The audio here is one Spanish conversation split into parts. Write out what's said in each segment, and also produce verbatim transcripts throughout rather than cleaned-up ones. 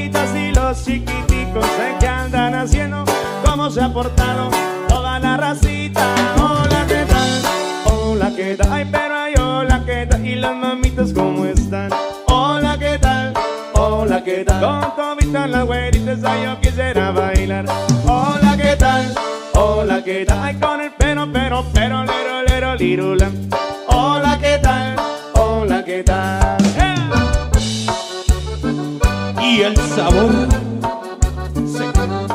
güeritas y los chiquiticos, sé qué andan haciendo, cómo se ha portado toda la racita. Hola, ¿qué tal? Hola, ¿qué tal? Ay, pero ay, hola, ¿qué tal? Y las mamitas, ¿cómo están? Hola, ¿qué tal? Hola, ¿qué tal? Con todas las güeritas, ay, yo quisiera bailar. Hola, ¿qué tal? Hola, ¿qué tal? Ay, con el pero, pero, pero, lero, lero, lirula. Hola, ¿qué tal? Hola, ¿qué tal? ¡Eh! Y el sabor se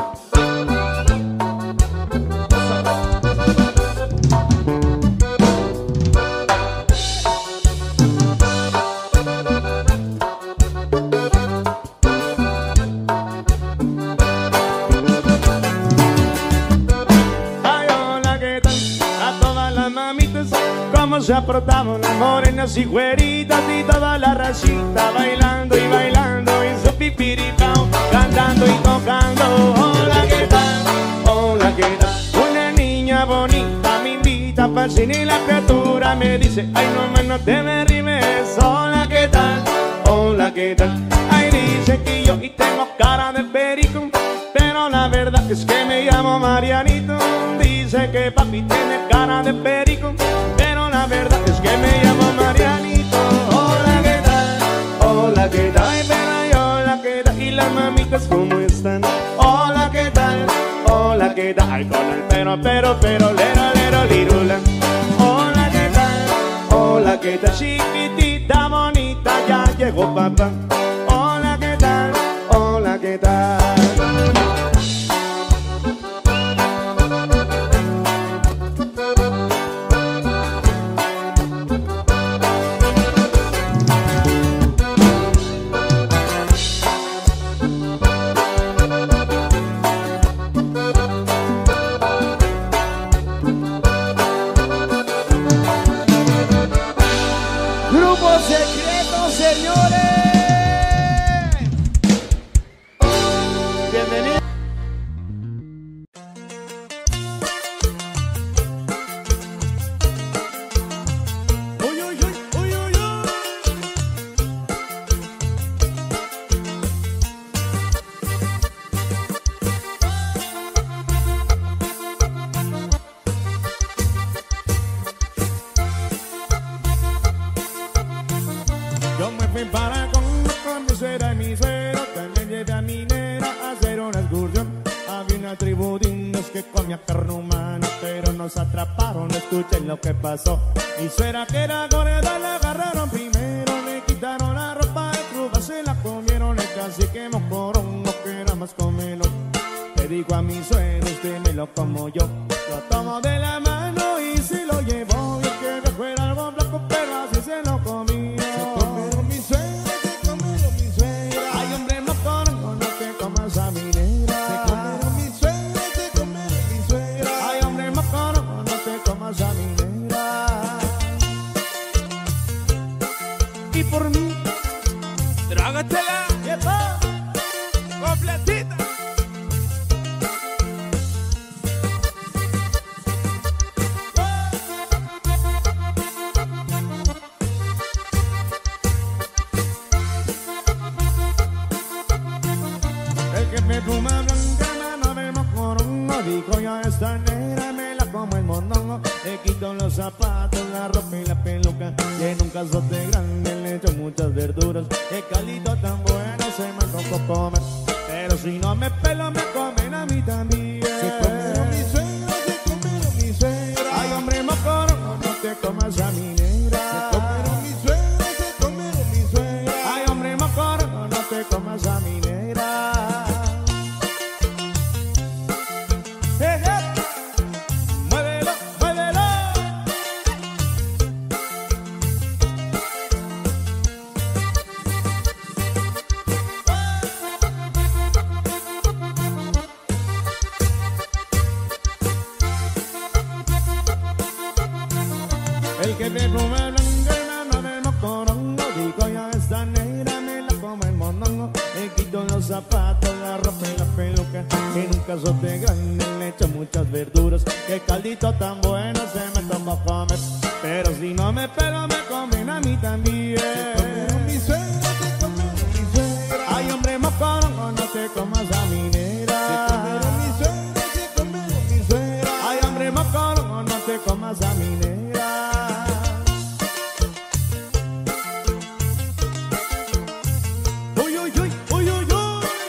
se aportaban las morenas y güeritas y toda la racita, bailando y bailando y su pipiripao, cantando y tocando. Hola, ¿qué tal? Hola, ¿qué tal? Una niña bonita me invita para el cine y la criatura me dice, ay, no, man, no te me rimes. Hola, ¿qué tal? Hola, ¿qué tal? Ay, dice que yo y tengo cara de perico, pero la verdad es que me llamo Marianito. Dice que papi tiene cara de perico, pero la verdad es que me llamo Marianito. Hola, ¿qué tal? Hola, ¿qué tal? Ay, pero ay, hola, ¿qué tal? Y las mamitas, ¿cómo están? Hola, ¿qué tal? Hola, ¿qué tal? Ay, con el pero, pero, pero, lero, lero, lirula. Hola, ¿qué tal? Hola, ¿qué tal? Chiquitita, bonita, ya llegó papá. Hola, ¿qué tal? Hola, ¿qué tal? ¿Qué pasó? Mi suegra que era gorda la agarraron primero, le quitaron la ropa de cruda, se la comieron, el cacique mocorongo que era más comelo. Le digo a mi suegra, usted me lo como yo, lo tomo de la mano y se lo llevó. Yo que fuera algo blanco, pero así se lo comió. Se comieron mi suegra, se comieron mi suegra. Ay, hombre mocorongo, no te comas a mi negra. Se comieron mi suegra, se comieron mi suegra. Ay, hombre mocorongo, no te comas a mi negra. Y por mí, trágatela, yepa, completita. El que me fuma blanca, mano de mocorongo, dijo ya esta negra me la como el mondongo. Le quito los zapatos, la ropa y la peluca, y en un cazote grande le echo muchas verduras. El caldito tan bueno se me antojó comer, pero si no me pelo me comen a mí también. Se comieron mi suegra, se comieron mi suegra. Ay, hombre mocorongo, no te comas a mi negra. Se comieron mi suegra, se comieron mi suegra. Ay, hombre mocorongo, no te comas a mi negra. El que me fuma blanca, hermano de mocorongo, digo ya esta negra me la como el mondongo. Le quito los zapatos, la ropa y la peluca, en un cazote grande le echo muchas verduras. Que caldito tan bueno se me tocó comer, pero si no me pelo me comen a mí también. Se comieron mi suegra, se comieron mi suegra. Ay, hombre mocorongo, comas a mi negra. Se comieron mi suegra, se comieron mi suegra. Ay, hombre mocorón, no te comas a mi negra. Uy, uy, uy, uy, uy, uy.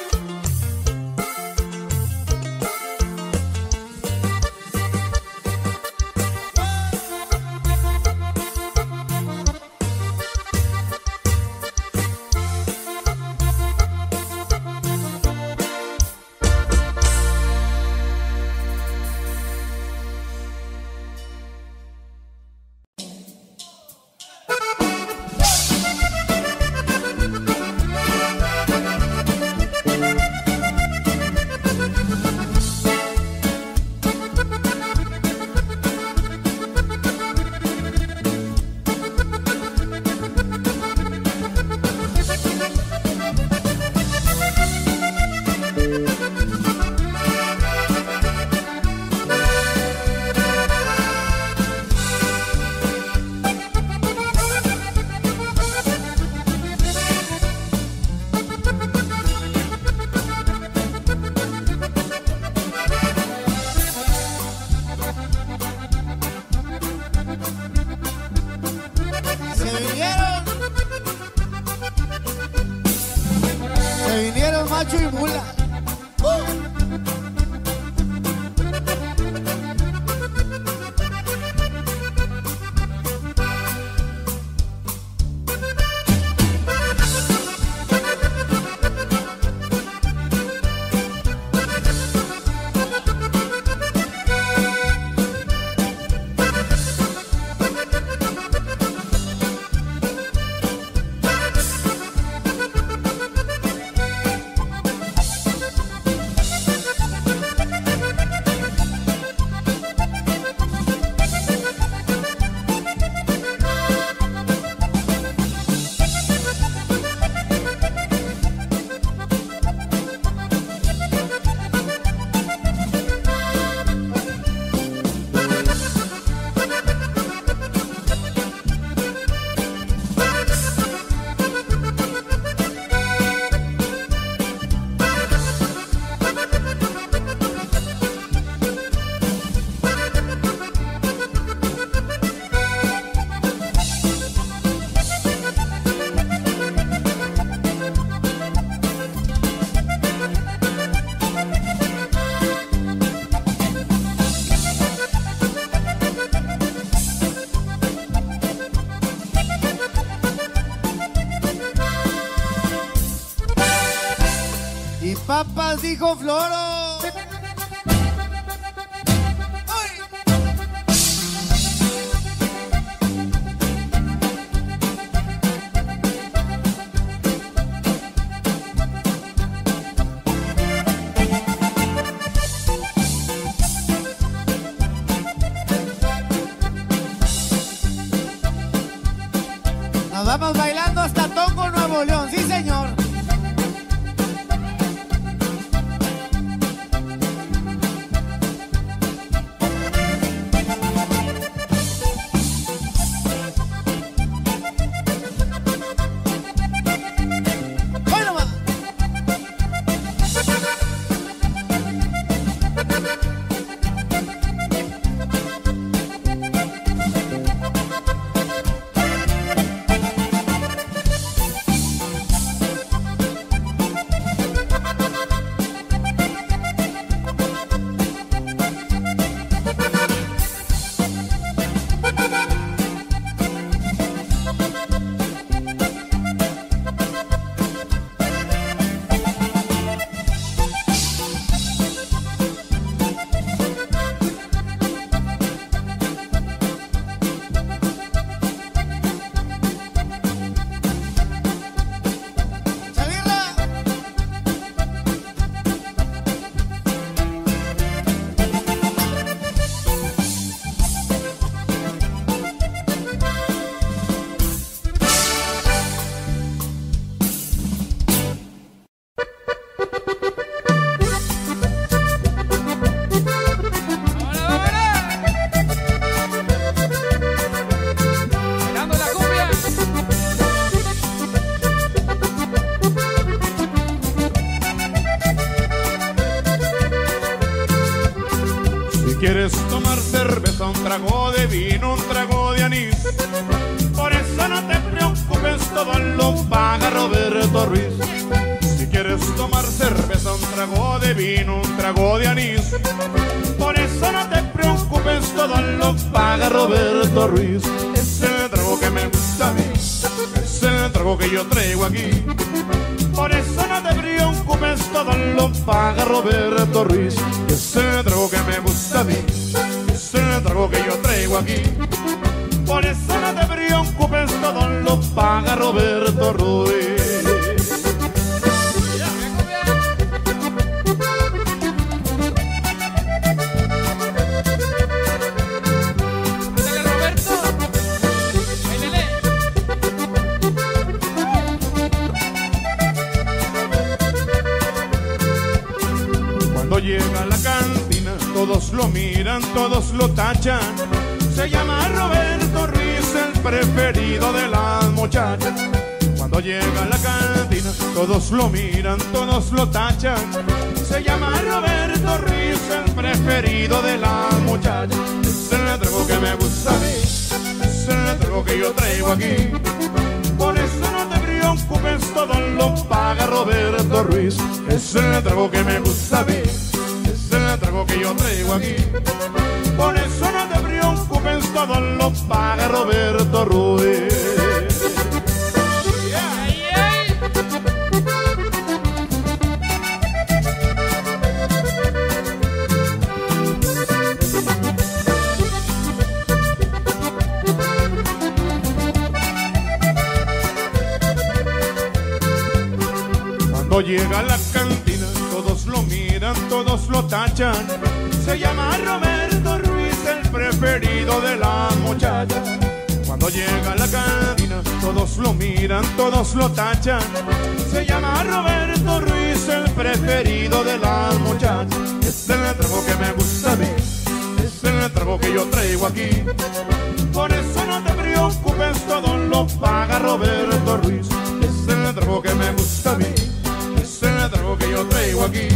Macho y mula. ¡Uh! Papas, dijo Floro. Nos vamos bailando hasta Tongo, Nuevo León, sí señor. quieres tomar cerveza, un trago de vino, un trago de anís. Por eso no te preocupes, todo lo paga Roberto Ruiz. Si quieres tomar cerveza, un trago de vino, un trago de anís. Por eso no te preocupes, todo lo paga Roberto Ruiz. Es el trago que me gusta a mí, es el trago que yo traigo aquí. Por eso no te preocupes, todo lo paga Roberto Ruiz. Es el trago que me gusta a mí, es el trago que yo traigo aquí. Por eso no te preocupes, todo lo paga Roberto Ruiz. Cuando llega a la cantina, todos lo miran, todos lo tachan. Se llama Roberto Ruiz, el preferido de las muchachas. Cuando llega a la cantina, todos lo miran, todos lo tachan. Se llama Roberto Ruiz, el preferido de las muchachas. Es el trago que me gusta a mí, es el trago que yo traigo aquí. Por eso no te preocupes, todo lo paga Roberto Ruiz. Es el trago que me gusta a mí, es el trago que yo traigo aquí. Por eso no te preocupes, todo lo paga Roberto Ruiz. Cuando llega a la cantina, todos lo miran, todos lo tachan. Se llama Roberto Ruiz, el preferido de las muchachas. Cuando llega a la cantina, todos lo miran, todos lo tachan. Se llama Roberto Ruiz, el preferido de las muchachas. Es el trago que me gusta a mí, es el trago que yo traigo aquí. Por eso no te preocupes, todo lo paga Roberto Ruiz. Es el trago que me gusta a mí, es el trago que yo traigo aquí.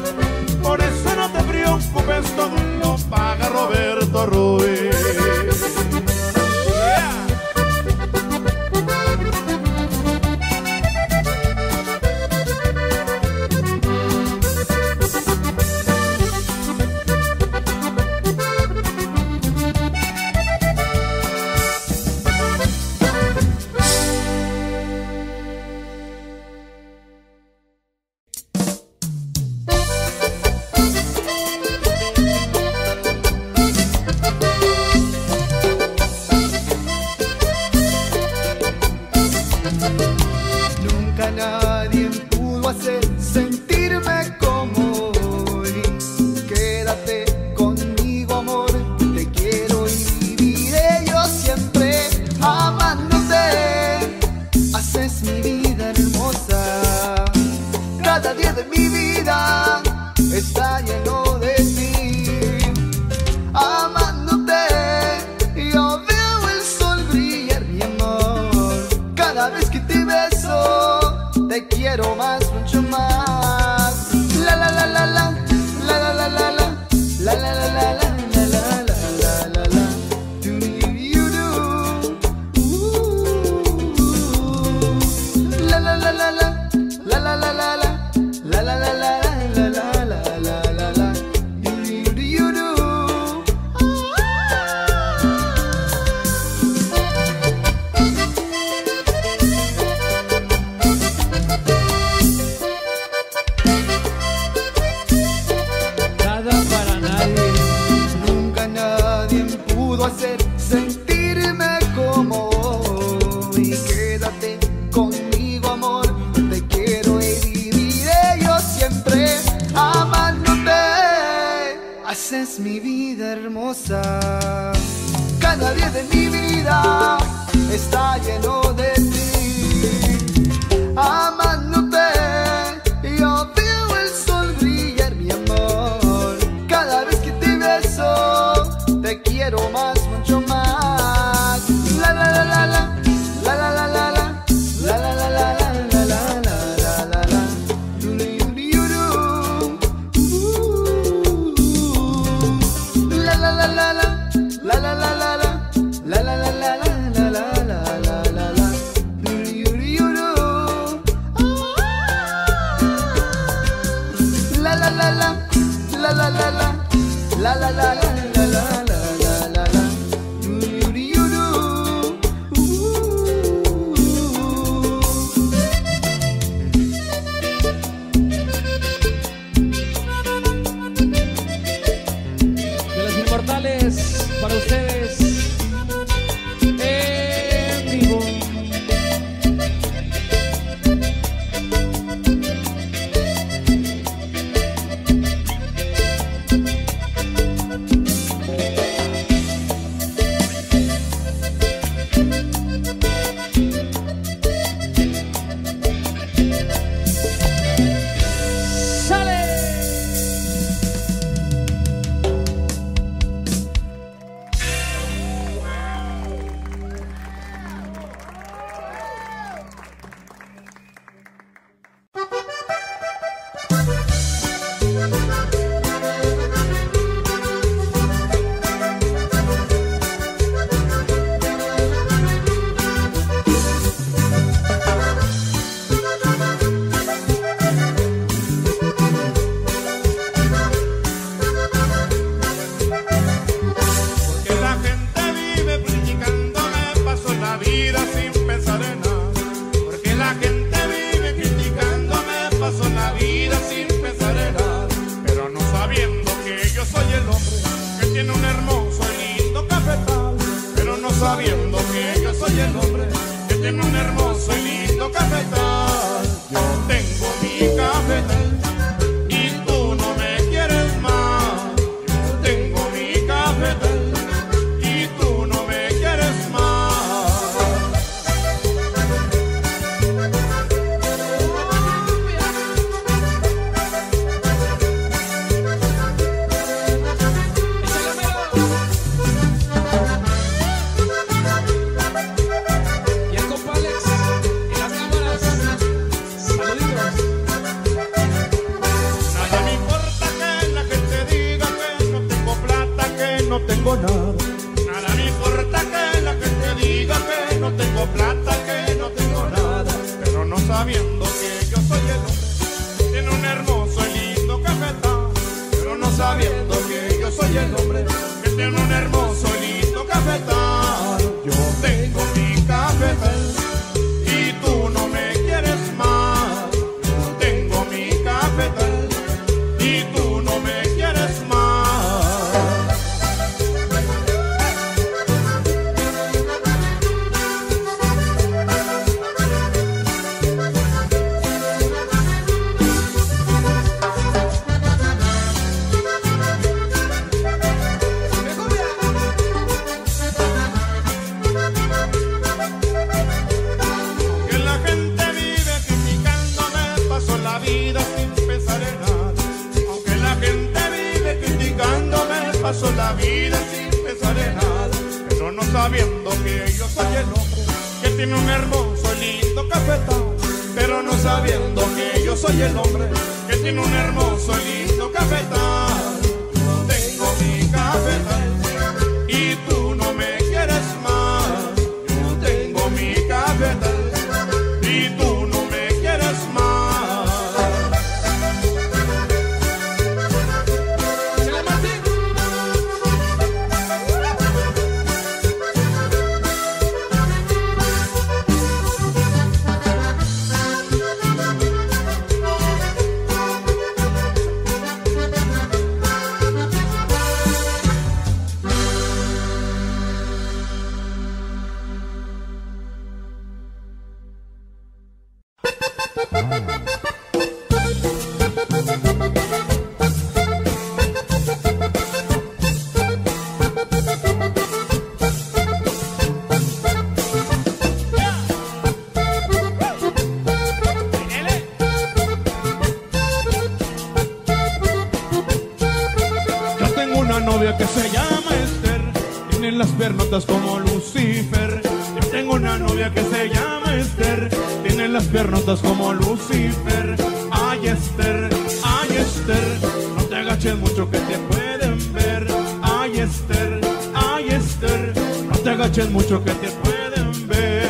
Por eso no te preocupes, todo lo paga Roberto Ruiz. La la la la, la la la la, la la la la la la la la la. De los inmortales para ustedes en vivo. Sabiendo que yo soy el hombre que tiene un hermoso y lindo cafetal. Yo tengo mi cafetal y tú no me quieres más. Yo tengo mi cafetal y tú no me quieres más. No tengo nada. Nada me importa que la gente diga que no tengo plata, que no tengo nada. Pero no sabiendo que yo soy el hombre, tiene un hermoso y lindo cafetal. Pero no sabiendo que yo soy el hombre, que tiene un hermoso y lindo cafetal. Yo tengo mi cafetal y tú no me quieres más. Yo tengo mi cafetal y tú no me quieres más. Paso la vida sin pensar en nada, pero no sabiendo que yo soy el hombre que tiene un hermoso y lindo cafetal. Pero no sabiendo que yo soy el hombre que tiene un hermoso y lindo cafetal. Yo tengo mi cafetal y tú no me quieres más. Yo tengo mi cafetal y tú no me quieres más. Novia que se llama Esther, tiene las piernotas como Lucifer. Yo tengo una novia que se llama Esther, tiene las piernotas como Lucifer. Ay Esther, ay Esther, no te agaches mucho que te pueden ver. Ay Esther, ay Esther, no te agaches mucho que te pueden ver.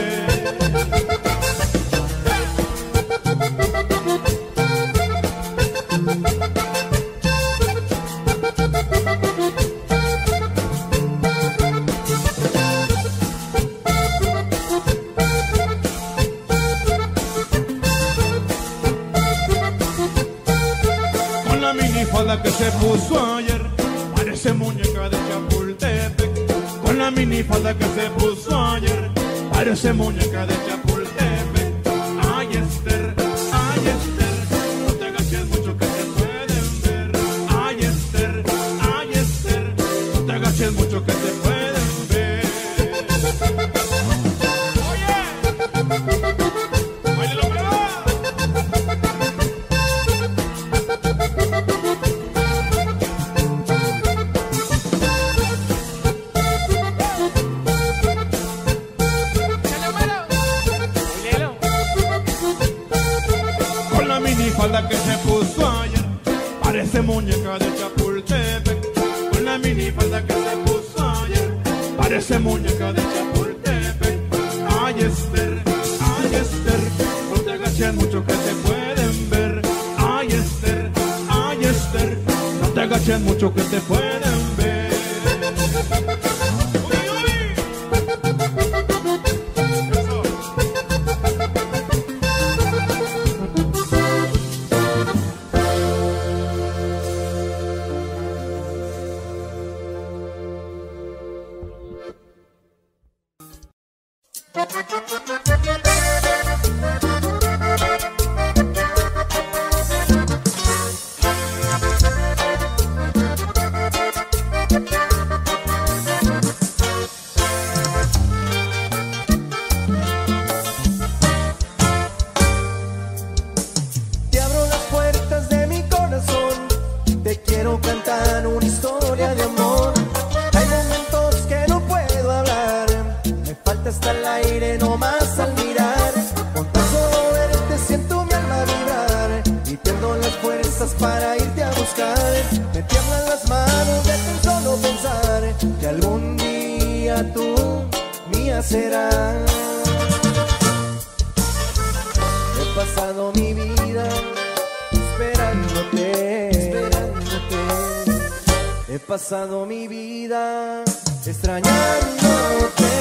con la minifalda que se puso ayer, parece muñeca de Chapultepec. Con la minifalda que se puso ayer, parece muñeca de Chapultepec. Ay, Esther, ay, Esther, no te agaches mucho que te pueden ver. Ay, Esther, ay, Esther, no te agaches mucho que te pueden ver. Oye, bailalo, pegado. Falda que se puso ayer, parece muñeca de Chapultepec. Con la minifalda que se puso ayer, parece muñeca de Chapultepec. Ay, Esther, ay, Esther, no te agaches mucho que te pueden ver. Ay, Esther, ay, Esther, no te agaches mucho que te pueden ver. ¡Uy, uy! Eso. Te abro las puertas de mi corazón, te quiero cantar una historia de amor. Hay momentos que no puedo hablar, me falta hasta el aire nomás al mirar. Con tan solo verte siento mi alma vibrar y pierdo las fuerzas para irte a buscar. Me tiemblan las manos de tan solo pensar que algún día tú mía serás. He pasado mi vida esperándote, esperándote. He pasado mi vida extrañándote.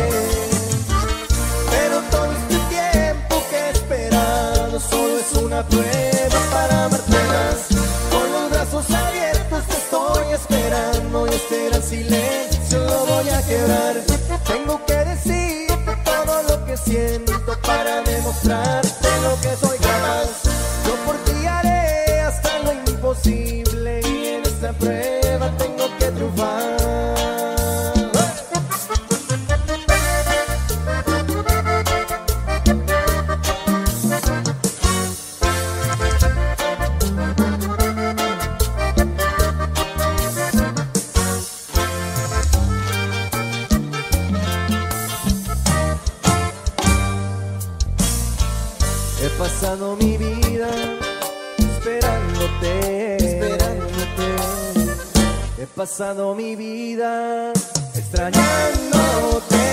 Pero todo este tiempo que he esperado solo es una prueba para amarte más. Con los brazos abiertos te estoy esperando y este gran silencio lo voy a quebrar. Tengo que decirte todo lo que siento para demostrarte lo que soy capaz. Yo por ti haré hasta lo imposible y en esta prueba tengo que triunfar. He pasado mi vida esperándote, esperándote. He pasado mi vida extrañándote.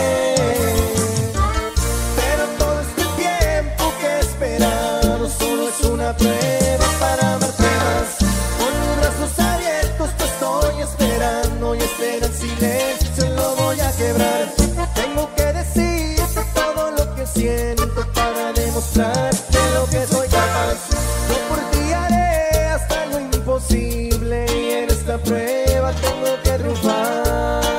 Pero todo este tiempo que he esperado solo es una prueba para amarte más. Con los brazos abiertos te estoy esperando y este gran silencio lo voy a quebrar. Tengo que decirte todo lo que siento para demostrarte lo que soy capaz. Yo por ti haré hasta lo imposible y en esta prueba tengo que triunfar.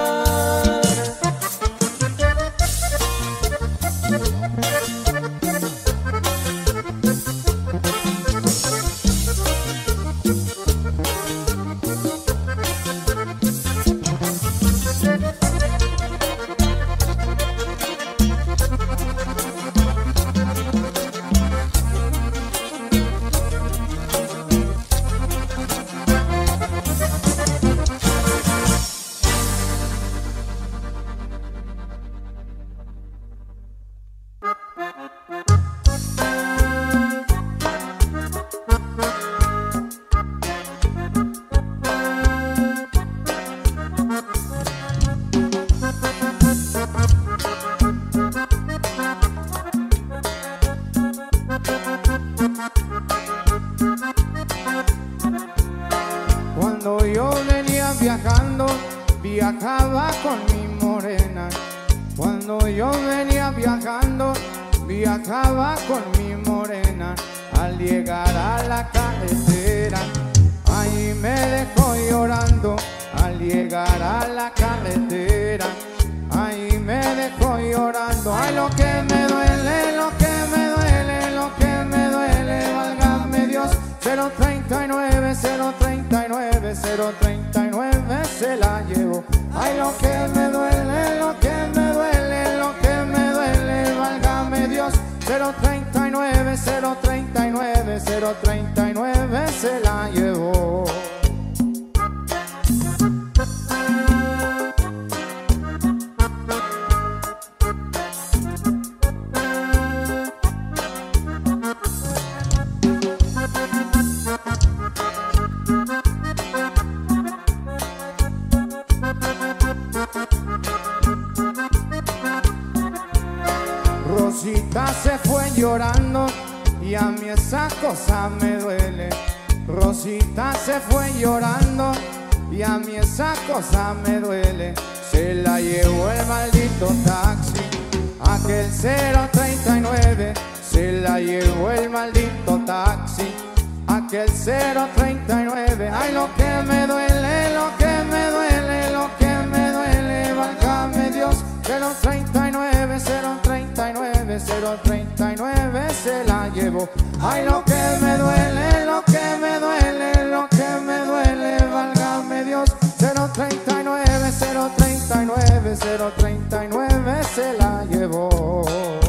Cuando yo venía viajando, viajaba con mi morena. Cuando yo venía viajando, viajaba con mi morena. Al llegar a la carretera, treinta y nueve, cero treinta y nueve, cero treinta y nueve se la llevo. Ay, lo que me duele, lo que me duele, lo que me duele, válgame Dios. Cero treinta y nueve, cero treinta y nueve, cero treinta y nueve se la llevó. Rosita se fue llorando y a mí esa cosa me duele. Rosita se fue llorando y a mí esa cosa me duele. Se la llevó el maldito taxi, aquel cero treinta y nueve. Se la llevó el maldito taxi, aquel cero treinta y nueve. Ay, lo que me duele, lo que me duele, lo que me duele, válgame Dios. Cero treinta y nueve, cero treinta y nueve, cero treinta y nueve se la llevó. Ay, lo que me duele, lo que me duele, lo que me duele, válgame Dios. Cero treinta y nueve, cero treinta y nueve, cero treinta y nueve se la llevó.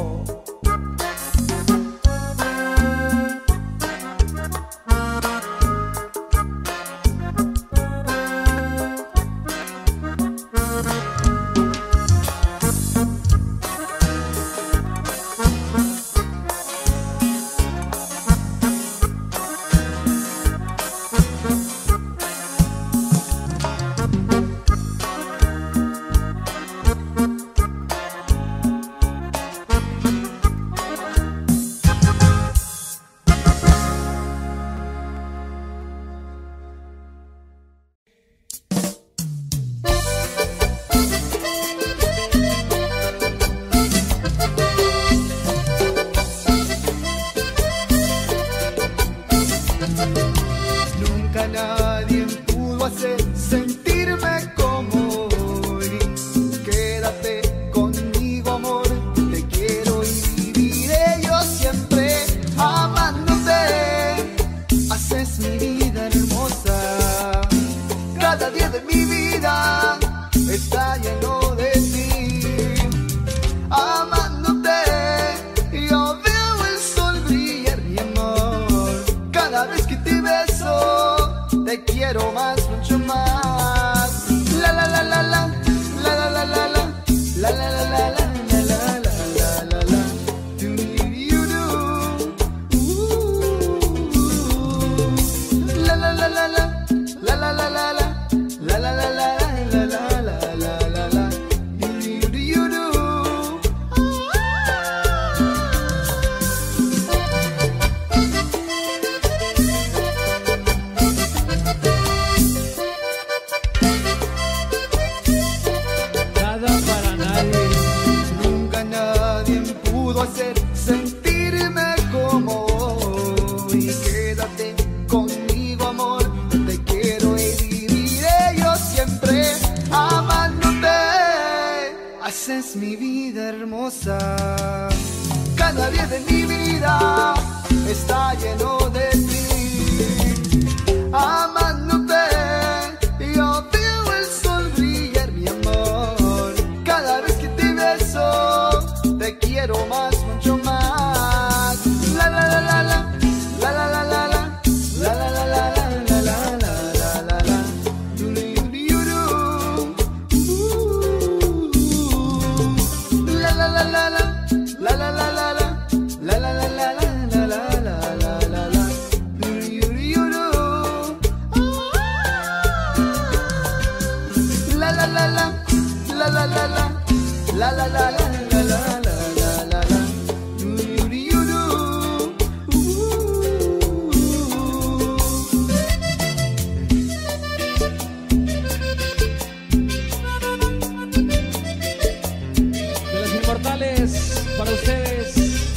Para ustedes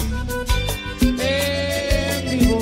en vivo.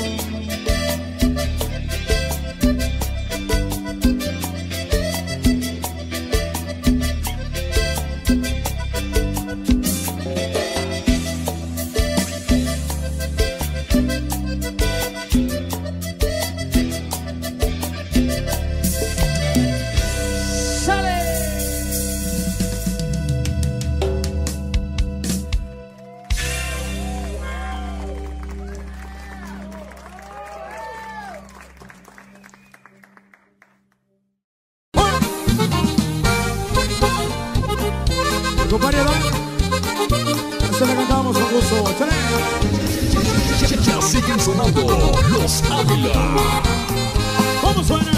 compadre, ¿no? Esta la cantamos con gusto. ¡Chale! Ya, ya siguen sonando los Ávila. ¿Cómo suena?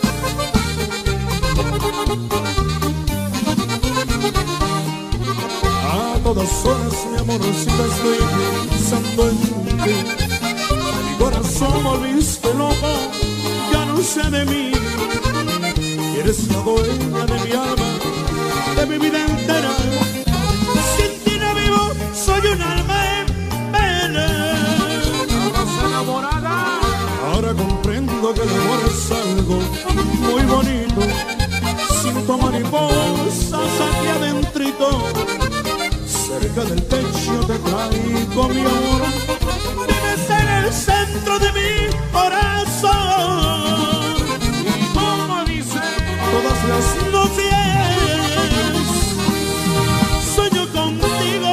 A todas horas, mi amorcita, estoy pensando en ti. Mi corazón volviste loco, ya no sé de mí. Eres la dueña de mi alma, de mi vida entera. Sin ti no vivo, soy un alma en pena. Enamorada. Ahora comprendo que el amor es algo muy bonito. Siento mariposas aquí adentrito. Cerca del pecho te traigo mi amor. Vives en el centro de mi corazón. Y como dice, todas las noches sueño contigo.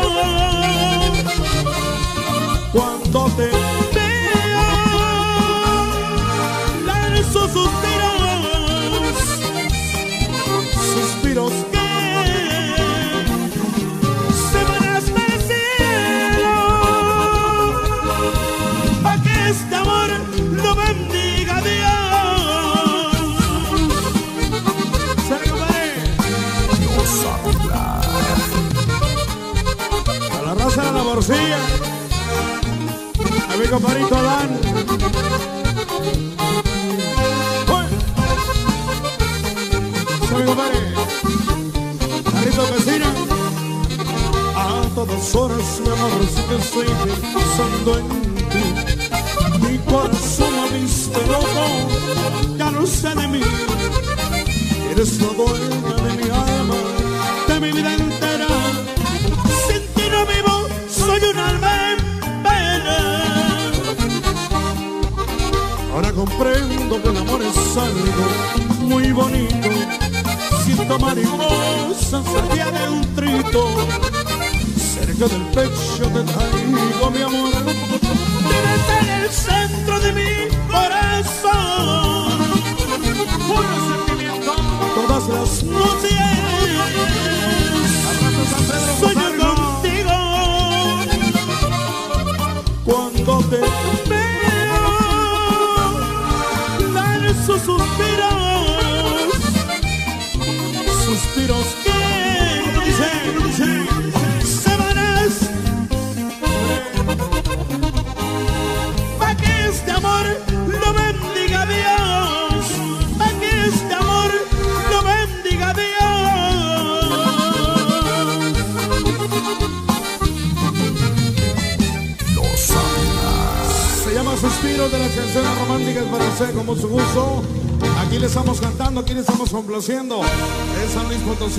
Cuando te veo, lanzo suspiros, suspiros que se van hasta el cielo, pa' que este amor lo bendiga Dios. ¡Sale, compadre! A la raza de la morcilla, a mi compadrito Dan. ¡Sale, compadre! Carrito vecina. A todas horas, mi amor, sí que estoy pensando en ti. Mi corazón lo viste loco, ya no sé de mí. Eres la dueña de mi alma, de mi vida entera. Sin ti no vivo, soy un alma en pena. Ahora comprendo que el amor es algo muy bonito. Siento mariposas aquí adentrito. Cerca del pecho te traigo mi amor. Vives en el centro de mi corazón. Puro sentimiento. Todas las noches sueño contigo. Cuando te veo, lanzo suspiros, suspiros que dicen, dicen. Pa' que este amor lo bendiga Dios, pa' que este amor lo bendiga Dios. Los Ávila. Se llama Suspiros de las canciones románticas para usted con mucho gusto. Aquí le estamos cantando, aquí le estamos complaciendo. Es San Luis Potosí.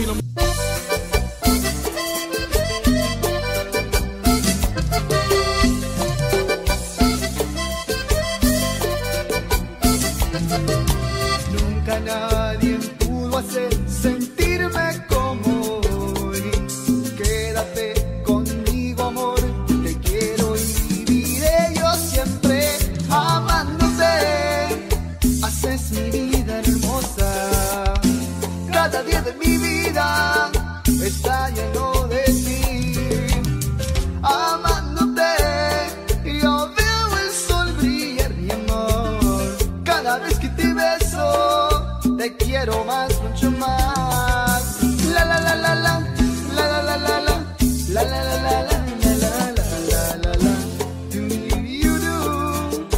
Nunca nadie pudo hacer sentirme como hoy. Quédate conmigo, amor, te quiero y viviré yo siempre amándote. Haces mi vida hermosa, cada día de mi vida está lleno de ti. Amándote, yo veo el sol brillar, mi amor. Cada vez que te beso, te quiero más, mucho más. La la la la la, la la la la la, la la la la la, la la la la la. Do you do?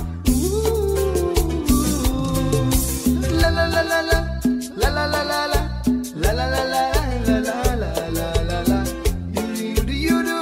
La la la la la, la la la la la, la la la la la, la la la la la. Do you do you do?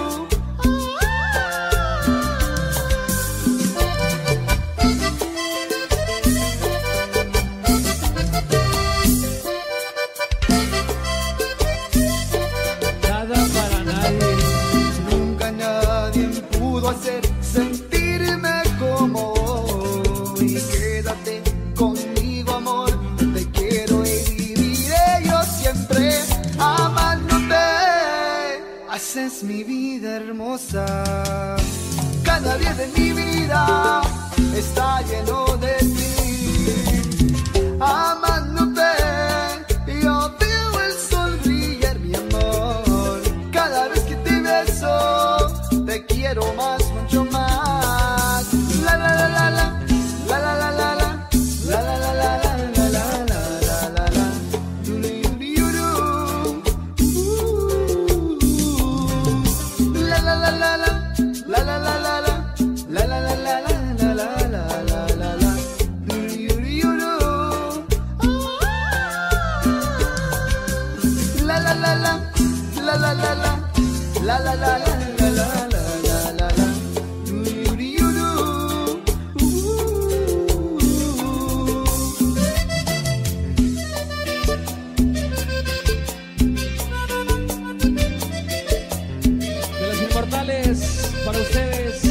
Nada para nadie. Nunca nadie pudo hacer sentirme como hoy. Quédate conmigo, amor, te quiero y viviré yo siempre amándote. Haces mi vida hermosa, cada día de mi vida está lleno de ti. Amándote, yo veo el sol brillar, mi amor. la la la la la la la la la. De los inmortales para ustedes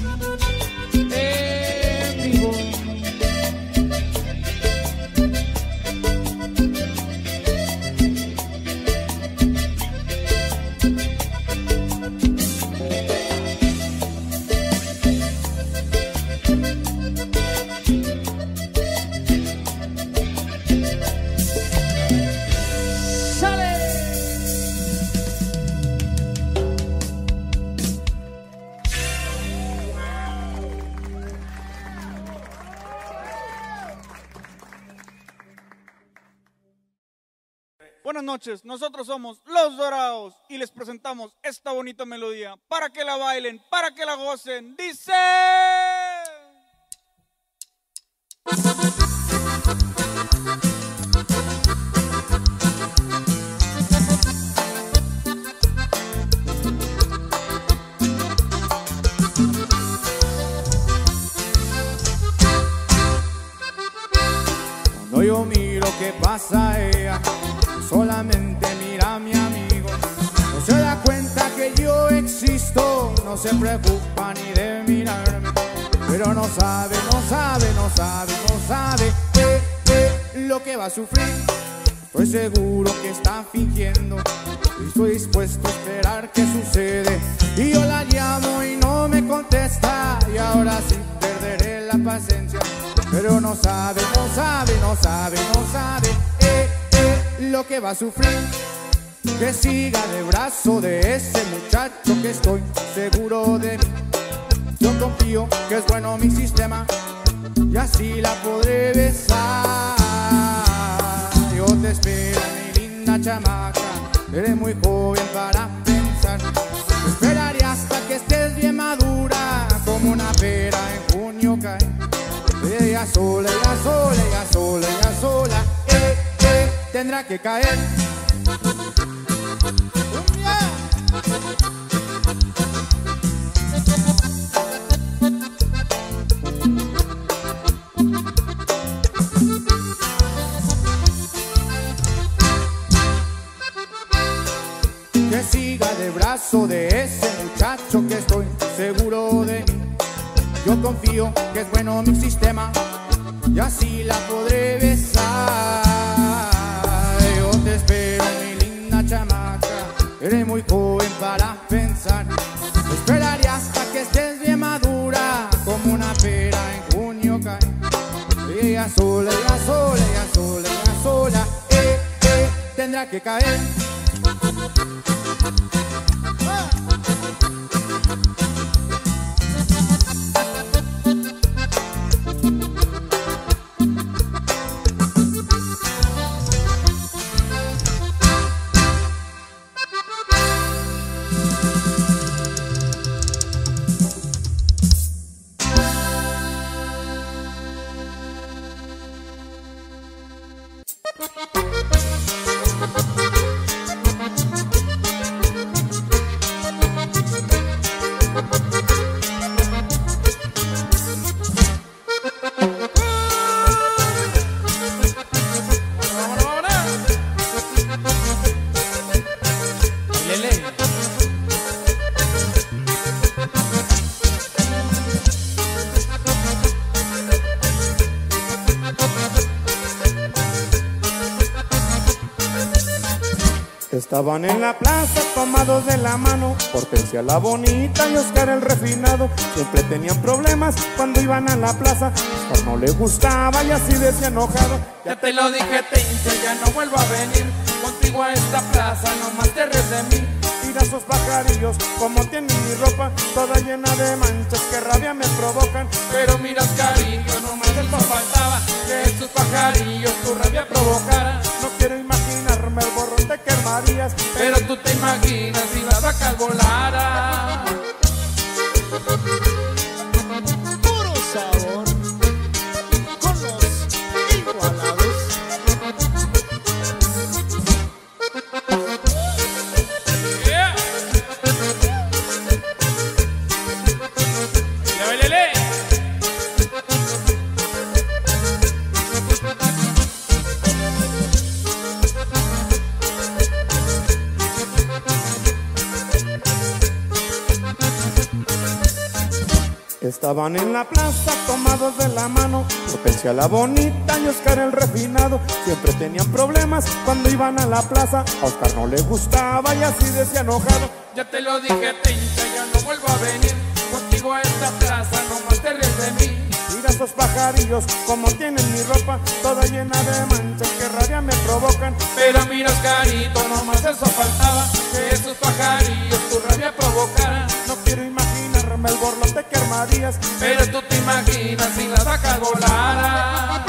en vivo. Buenas noches, nosotros somos Los Dorados y les presentamos esta bonita melodía para que la bailen, para que la gocen. Dice... Cuando yo miro qué pasa a ella, solamente mira a mi amigo. No se da cuenta que yo existo, no se preocupa ni de mirarme. Pero no sabe, no sabe, no sabe, no sabe eh, eh, lo que va a sufrir. Estoy seguro que está fingiendo y estoy dispuesto a esperar qué sucede. Y yo la llamo y no me contesta, y ahora sí perderé la paciencia. Pero no sabe, no sabe, no sabe, no sabe eh, eh, lo que va a sufrir. Que siga de brazo de ese muchacho que estoy seguro de mí. Yo confío que es bueno mi sistema y así la podré besar. Yo te espero, mi linda chamaca, eres muy joven para pensar. Te esperaré hasta que estés bien madura, como una pera en junio cae. Ella sola, ella sola, ella sola, ella sola, eh, eh, tendrá que caer. Que siga de brazo de ese muchacho que estoy seguro de mí. Yo confío que es bueno mi sistema y así la podré besar. Yo te espero, mi linda chamaca, eres muy joven para pensar. Te esperaré hasta que estés bien madura, como una pera en junio cae. Ella sola, ella sola, ella sola, ella sola, eh, eh, tendrá que caer. Estaban en la plaza tomados de la mano, Hortensia la bonita y Oscar el refinado. Siempre tenían problemas cuando iban a la plaza. Oscar no le gustaba y así decía enojado: ya te lo dije, te hice, ya no vuelvo a venir contigo a esta plaza, nomás te ríes de mí. Mira esos pajarillos como tienen mi ropa toda llena de manchas que rabia me provocan. Pero mira, Oscarillo, nomás el faltaba que estos pajarillos tu rabia provocara. No quiero imaginarme el borrón de que Marías, pero tú te imaginas si las vacas volaran. Puro sabor con los igualados. Yeah. Estaban en la plaza tomados de la mano, Hortensia la bonita y Oscar el refinado. Siempre tenían problemas cuando iban a la plaza, a Oscar no le gustaba y así decía enojado: ya te lo dije, Tincha, ya no vuelvo a venir contigo a esta plaza, no más te ríes de mí. Mira esos pajarillos como tienen mi ropa toda llena de manchas que rabia me provocan. Pero mira, Oscarito, nomás eso faltaba, que esos pajarillos tu rabia provocara. No quiero imaginarme el borlote que armarías, pero tú te imaginas si la vaca volara.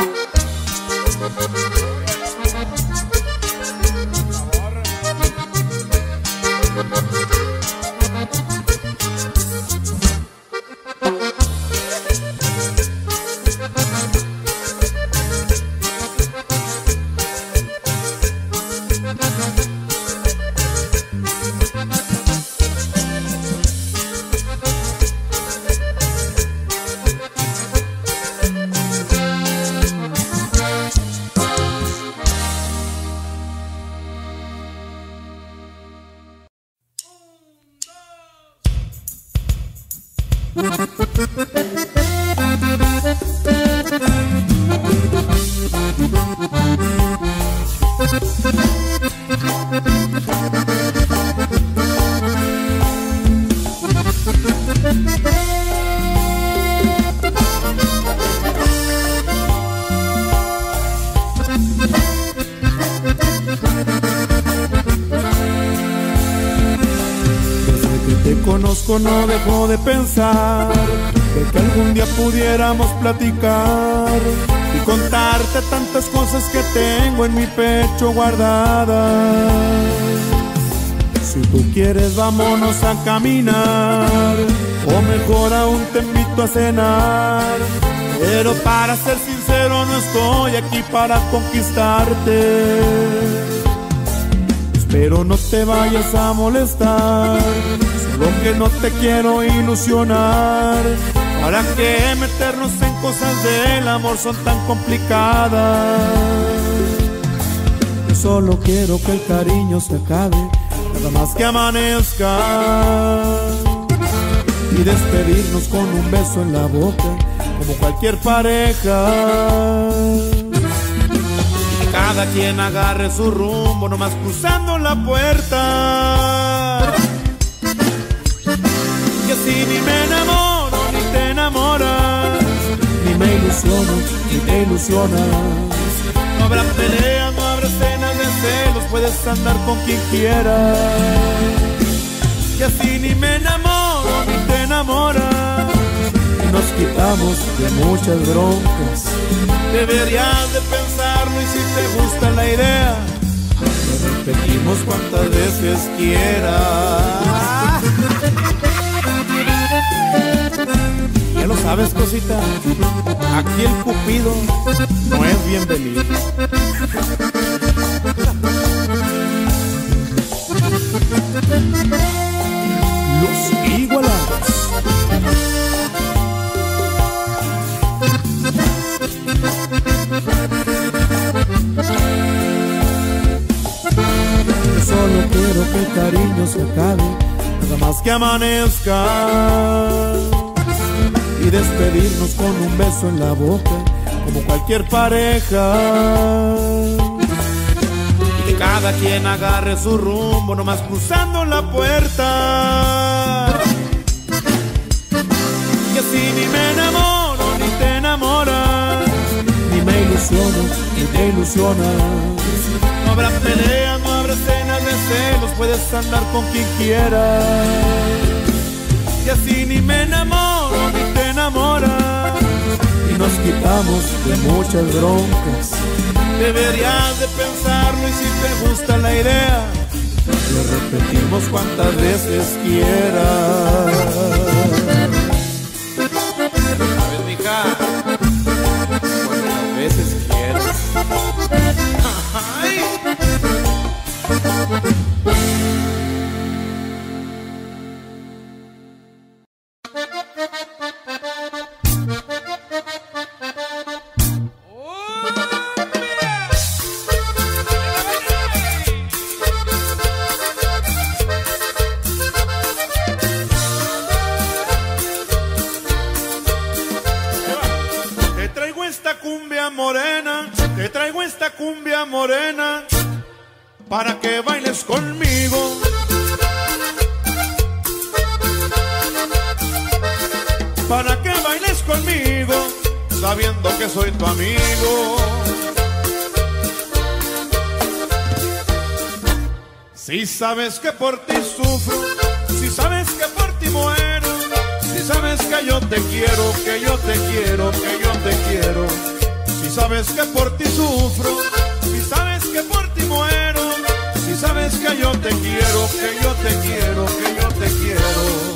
No dejo de pensar de que algún día pudiéramos platicar y contarte tantas cosas que tengo en mi pecho guardadas. Si tú quieres vámonos a caminar, o mejor aún te invito a cenar. Pero para ser sincero no estoy aquí para conquistarte. Espero no te vayas a molestar, lo que no te quiero ilusionar. ¿Para qué meternos en cosas del amor? Son tan complicadas. Yo solo quiero que el cariño se acabe, nada más que amanezca, y despedirnos con un beso en la boca, como cualquier pareja. Y que cada quien agarre su rumbo, nomás cruzando la puerta. Y así ni me enamoro, ni te enamoras, ni me ilusiono, ni te ilusionas. No habrá peleas, no habrá escenas de celos, puedes andar con quien quieras. Y así ni me enamoro, ni te enamoras, y nos quitamos de muchas broncas. Deberías de pensarlo y si te gusta la idea, lo repetimos cuantas veces quieras. Ya lo sabes, cosita, aquí el cupido no es bienvenido. Los Igualados. Yo solo quiero que el cariño se acabe, nada más que amanezca, y despedirnos con un beso en la boca, como cualquier pareja. Y que cada quien agarre su rumbo, nomás cruzando la puerta. Y así ni me enamoro, ni te enamoras, ni me ilusiono, ni te ilusionas. No habrá peleas, no habrá escenas de celos, puedes andar con quien quieras. Y así ni me enamoro, ni te enamoras, y nos quitamos de muchas broncas. Deberías de pensarlo y si te gusta la idea, lo repetimos cuantas veces quieras. ¿Sabes, mija? Cuantas veces quieras. ¡Ay! Te traigo esta cumbia morena para que bailes conmigo. Para que bailes conmigo, sabiendo que soy tu amigo. Si sabes que por ti sufro, si sabes que por ti muero, si sabes que yo te quiero, que yo te quiero, que yo te quiero. Si sabes que por ti sufro, si sabes que por ti muero, si sabes que yo te quiero, que yo te quiero, que yo te quiero.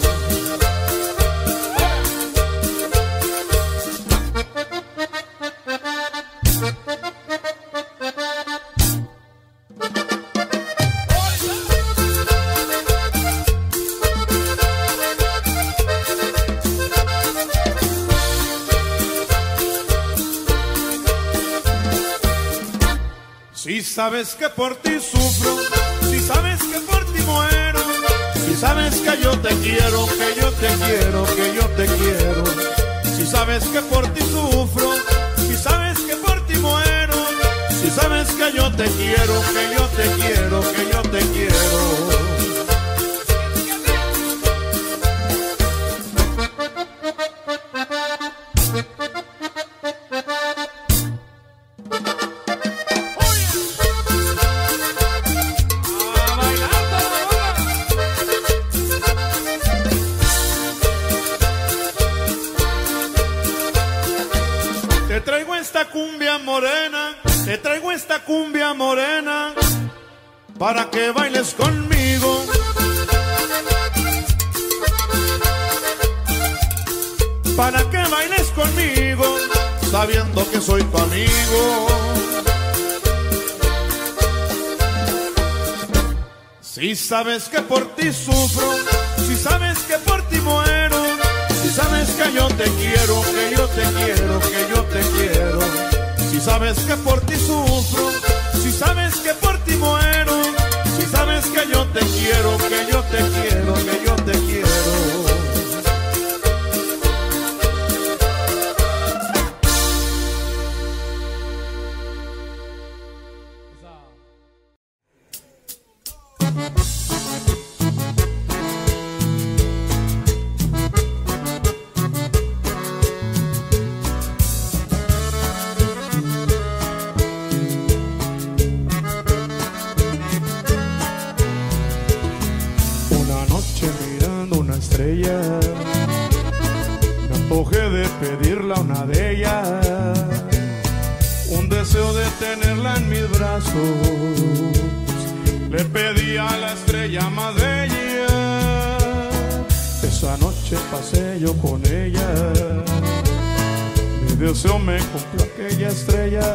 Si sabes que por ti sufro, si sabes que por ti muero, si sabes que yo te quiero, que yo te quiero, que yo te quiero. Si sabes que por ti sufro, si sabes que por ti muero, si sabes que yo te quiero, que yo te quiero, que yo te quiero. Te traigo esta cumbia morena, te traigo esta cumbia morena, para que bailes conmigo. Para que bailes conmigo, sabiendo que soy tu amigo. Si sabes que por ti sufro, si sabes que por ti muero, si sabes que yo te quiero, que yo te quiero, que yo te quiero. Si sabes que por ti sufro, si sabes que por ti muero, si sabes que yo te quiero, que yo te quiero, que yo te quiero. Me antojé de pedirla una de ellas, un deseo de tenerla en mis brazos. Le pedí a la estrella más bella, esa noche pasé yo con ella. Mi deseo me cumplió aquella estrella,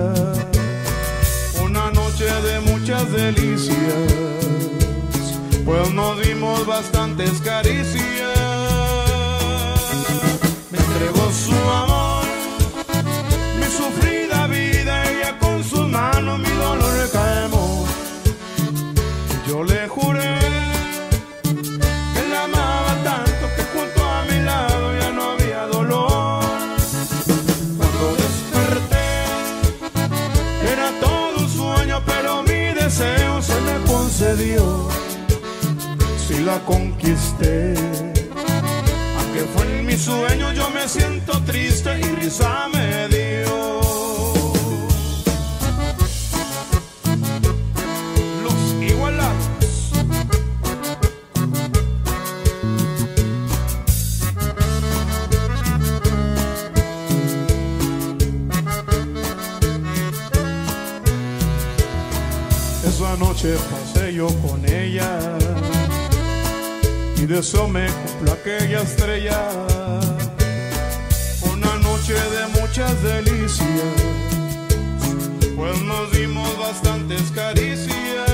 una noche de muchas delicias, pues nos dimos bastantes caricias. Me entregó su amor, mi sufrida vida, ella con sus manos mi dolor le calmó. Yo le juré que la amaba tanto que junto a mi lado ya no había dolor. Cuando desperté era todo un sueño, pero mi deseo se me concedió. Si la conquisté, aunque fue en mi sueño, yo me siento triste y risa me dio. Los Igualados. Esa noche pasé yo con ella, mi deseo me cumplió aquella estrella, una noche de muchas delicias, pues nos dimos bastantes caricias.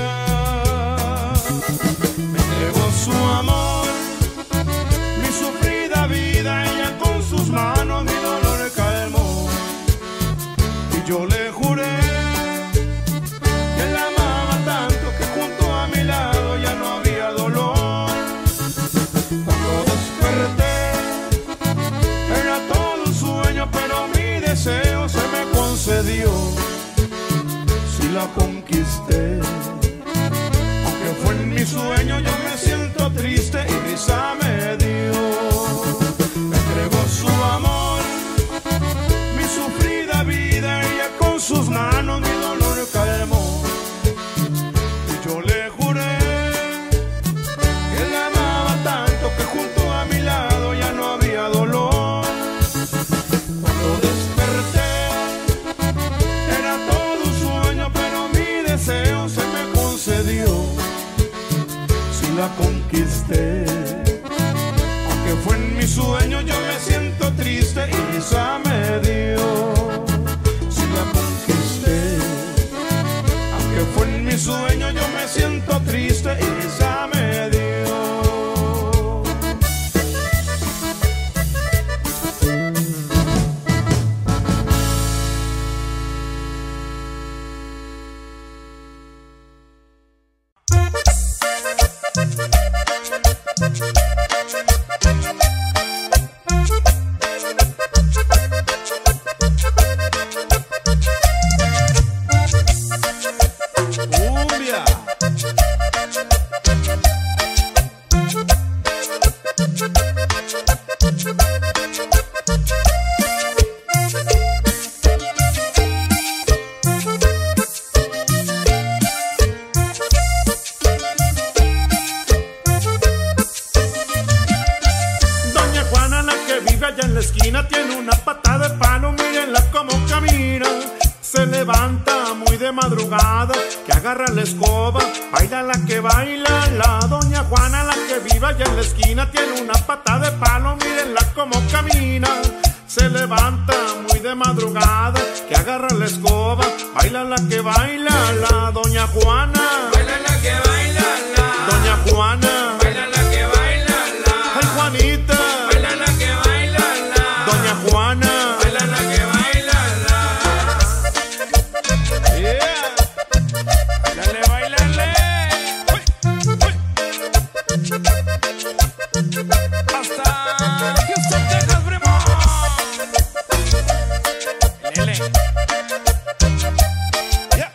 Me entregó su amor, mi sufrida vida, ella con sus manos mi dolor le calmó. Y yo le juré que la amaba tanto que junto a mi lado ya no había dolor. Cuando desperté era todo un sueño, pero mi deseo se me concedió. la conquisté. Aunque fue en mi sueño, yo me siento triste y risa me dio. Me entregó su amor, mi sufrida vida, ella con sus manos mi dolor calmó. Y yo le juré que la amaba tanto que junto a mi lado ya no había dolor. Cuando desperté era todo un sueño, pero mi deseo se me concedió. Si la conquisté, aunque fue en mi sueño, yo me siento triste y risa me dio. Si la conquisté, aunque fue en mi sueño, yo me siento triste y risa me dio. Cumbia. Doña Juana, la que vive allá en la esquina, tiene una pata de palo, mírenla cómo camina. Se levanta muy de madrugada, que agarra la escoba, baila la que baila. La doña Juana, la que vive allá en la esquina, tiene una pata de palo, mírenla cómo camina. Se levanta muy de madrugada, que agarra la escoba, baila la que baila. La doña Juana, Baila la que baila la. doña Juana, Baila la que baila la. ay Juanita, Baila la que baila la. doña Juana, Baila la que baila la. yeah. Bailale, bailale. Hasta Houston, Texas, primo. Lele. Yeah.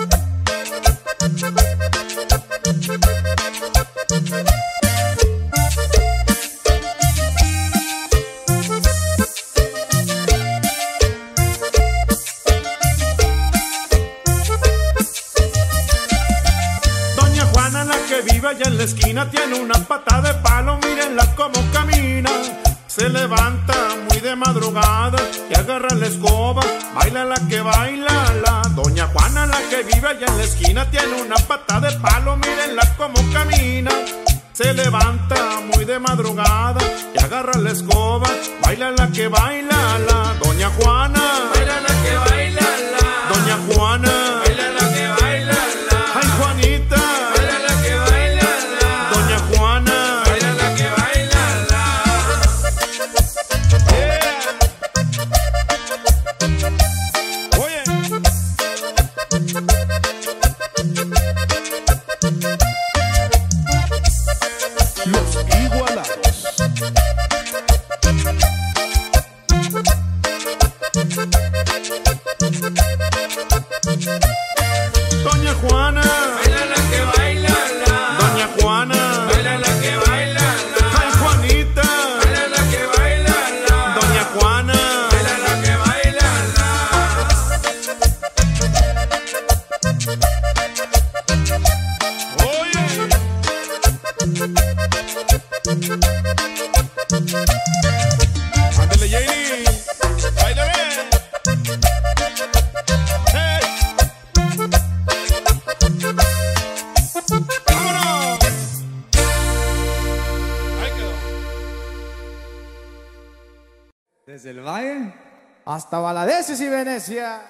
Doña Juana, la que vive allá en la esquina, tiene una pata de palo, mírenla cómo camina. Se levanta muy de madrugada, que agarra la escoba, baila la que baila. La doña Juana, la que vive allá en la esquina, tiene una pata de palo, mírenla cómo camina. Se levanta muy de madrugada, que agarra la escoba, baila la que baila. La doña Juana, Baila la que baila la. doña Juana, Baila la que baila la. ay Juanita, Baila la que baila la. doña Juana, Baila la que baila la. yeah. Oye, los igualados. Doña Juana, Baila la que baila la. doña Juana, Baila la que baila la. ay Juanita, Baila la que baila la. doña Juana, Baila la que baila la. oye. Ándale, Jenny, báilame. Hey. ¡Vámonos! Ahí quedó. Desde el Valle hasta Valadeses y Venecia.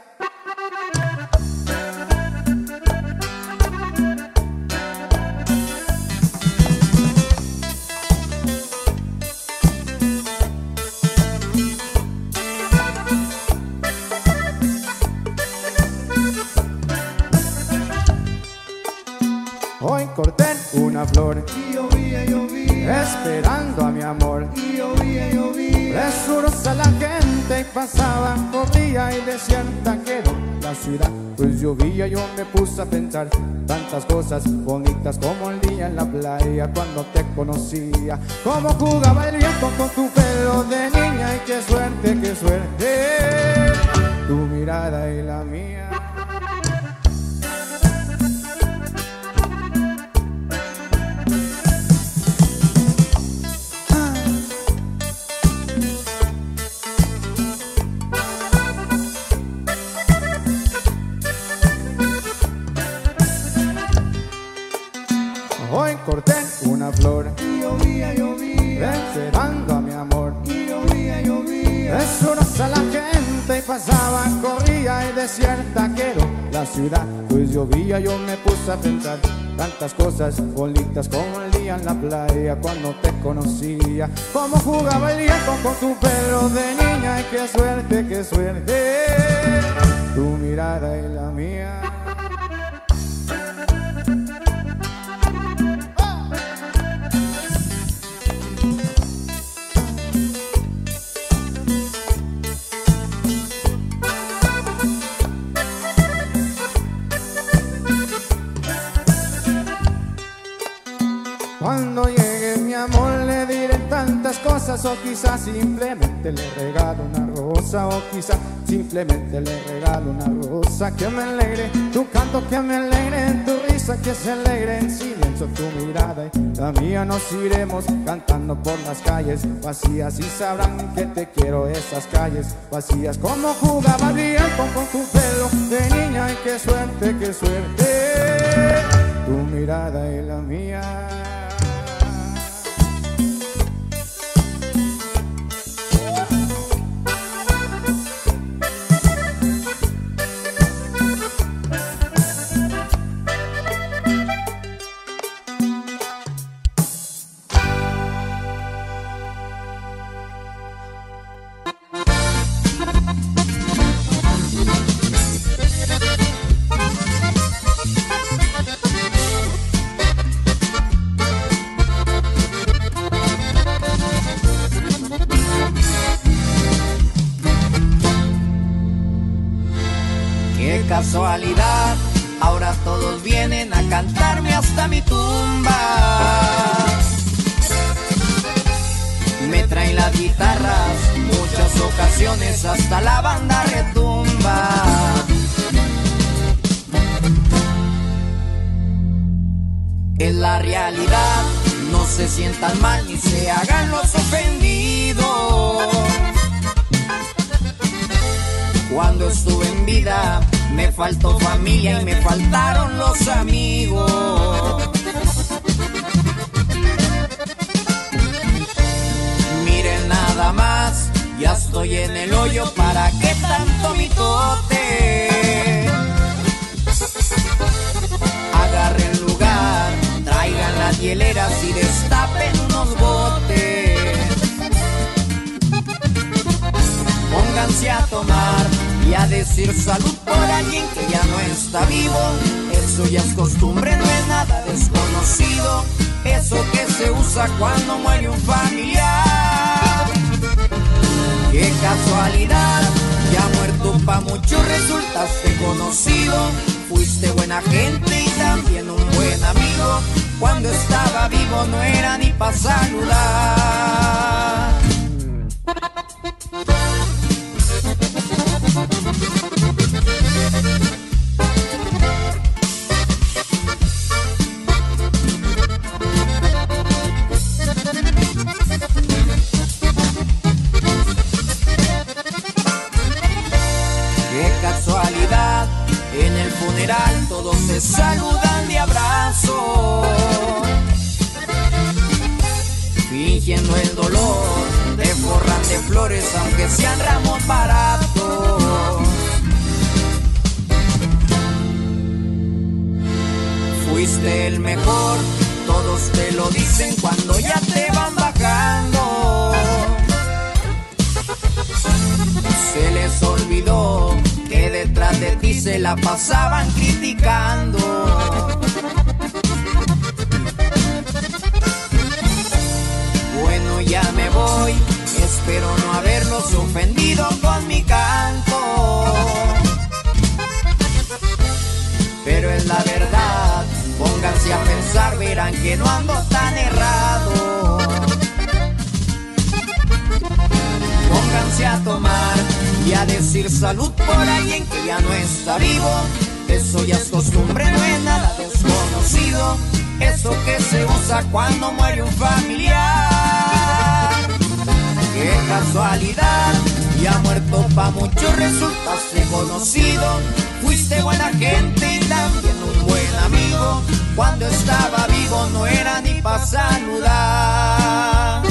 Hoy corté una flor Y llovía, llovía, esperando a mi amor. y llovía, llovía. Presurosa la gente pasaba, corría y desierta quedó la la ciudad, pues llovía, yo me puse a pensar tantas cosas bonitas como el día en la playa cuando te conocía. Cómo jugaba el viento con tu pelo de niña y qué suerte, qué suerte, tu mirada y la mía. Hoy corté una flor y llovía, llovía, esperando a mi amor y llovía, llovía. Eso no a la gente y pasaba, corría y desierta quedó la ciudad, pues llovía, yo me puse a pensar tantas cosas bonitas como el día en la playa cuando te conocía. Cómo jugaba el viento con tu pelo de niña y qué suerte, qué suerte, tu mirada y la mía. Cuando llegue mi amor le diré tantas cosas, o quizás simplemente le regalo una rosa, o quizás simplemente le regalo una rosa que me alegre, tu canto que me alegre, tu risa que se alegre en silencio, tu mirada y la mía. Nos iremos cantando por las calles vacías y sabrán que te quiero esas calles vacías. Como jugaba el viento con tu pelo de niña y qué suerte, qué suerte, tu mirada y la mía. Casualidad, ahora todos vienen a cantarme hasta mi tumba. Me traen las guitarras, muchas ocasiones hasta la banda retumba. Es la realidad, no se sientan mal ni se hagan los ofendidos. Cuando estuve en vida me faltó familia y me faltaron los amigos. Miren nada más, ya estoy en el hoyo, ¿para qué tanto mitote? Agarren lugar, traigan las hieleras y destapen unos botes. Pónganse a tomar y a decir salud por alguien que ya no está vivo. Eso ya es costumbre, no es nada desconocido. Eso que se usa cuando muere un familiar. Qué casualidad, ya muerto pa' muchos resultaste conocido. Fuiste buena gente y también un buen amigo. Cuando estaba vivo no era ni pa' saludar. Qué casualidad, en el funeral todos se saludan de abrazo, fingiendo el dolor, te forran de flores aunque sean ramos baratos. Fuiste el mejor, todos te lo dicen cuando ya te van bajando. Se les olvidó que detrás de ti se la pasaban criticando. Bueno, ya me voy, espero no haberlos ofendido con mi canto. verán que no ando tan errado. Pónganse a tomar y a decir salud por alguien que ya no está vivo. Eso ya es costumbre, no es nada desconocido. Eso que se usa cuando muere un familiar. Qué casualidad, ya muerto pa' muchos resultaste conocido. Fuiste buena gente y también un buen amigo. Cuando estaba vivo no era ni pa' saludar.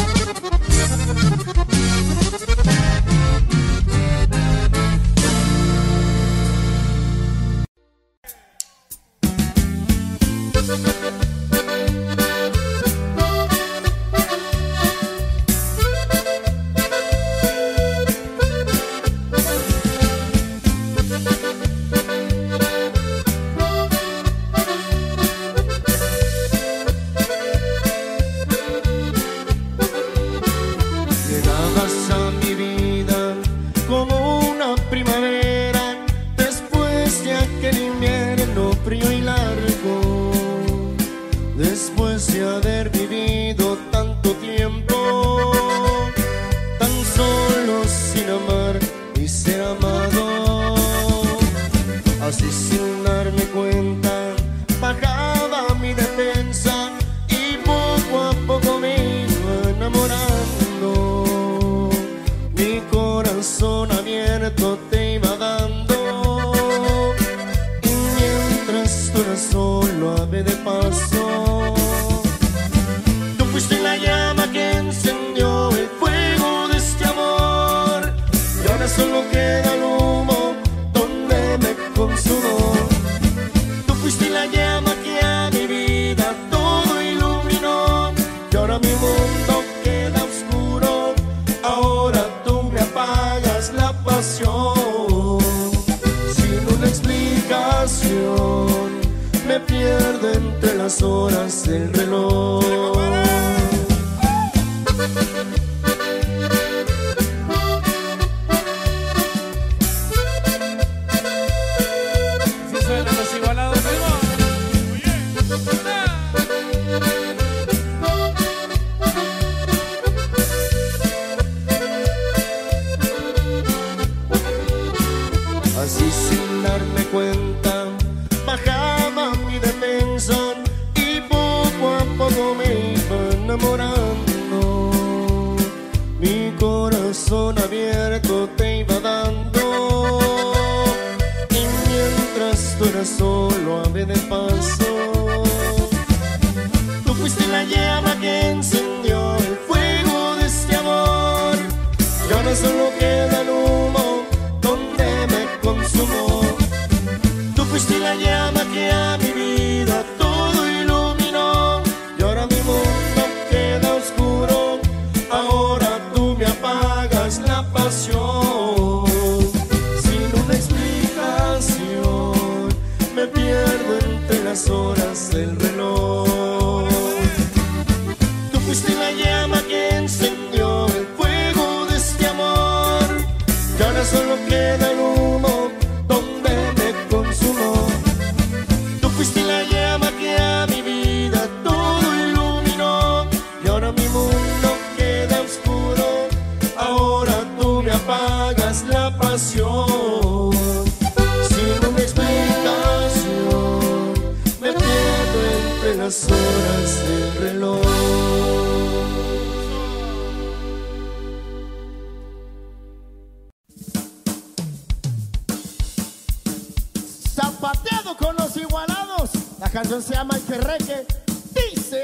Zapateado con los igualados. La canción se llama El Perreque. Dice...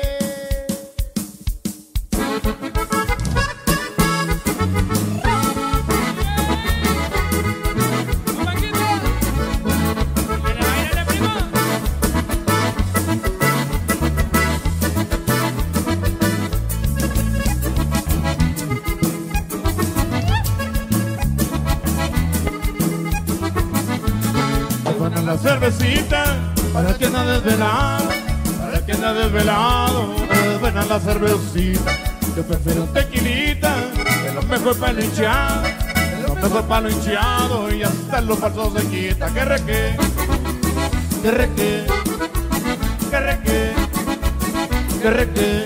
La cervecita, para que anda desvelado, para que anda desvelado, es buena la cervecita. Yo prefiero un tequilita, de lo mejor para lo hinchado, de lo mejor para lo hinchado, y hasta los falsos se quita. Que reque, que reque, que reque, que reque.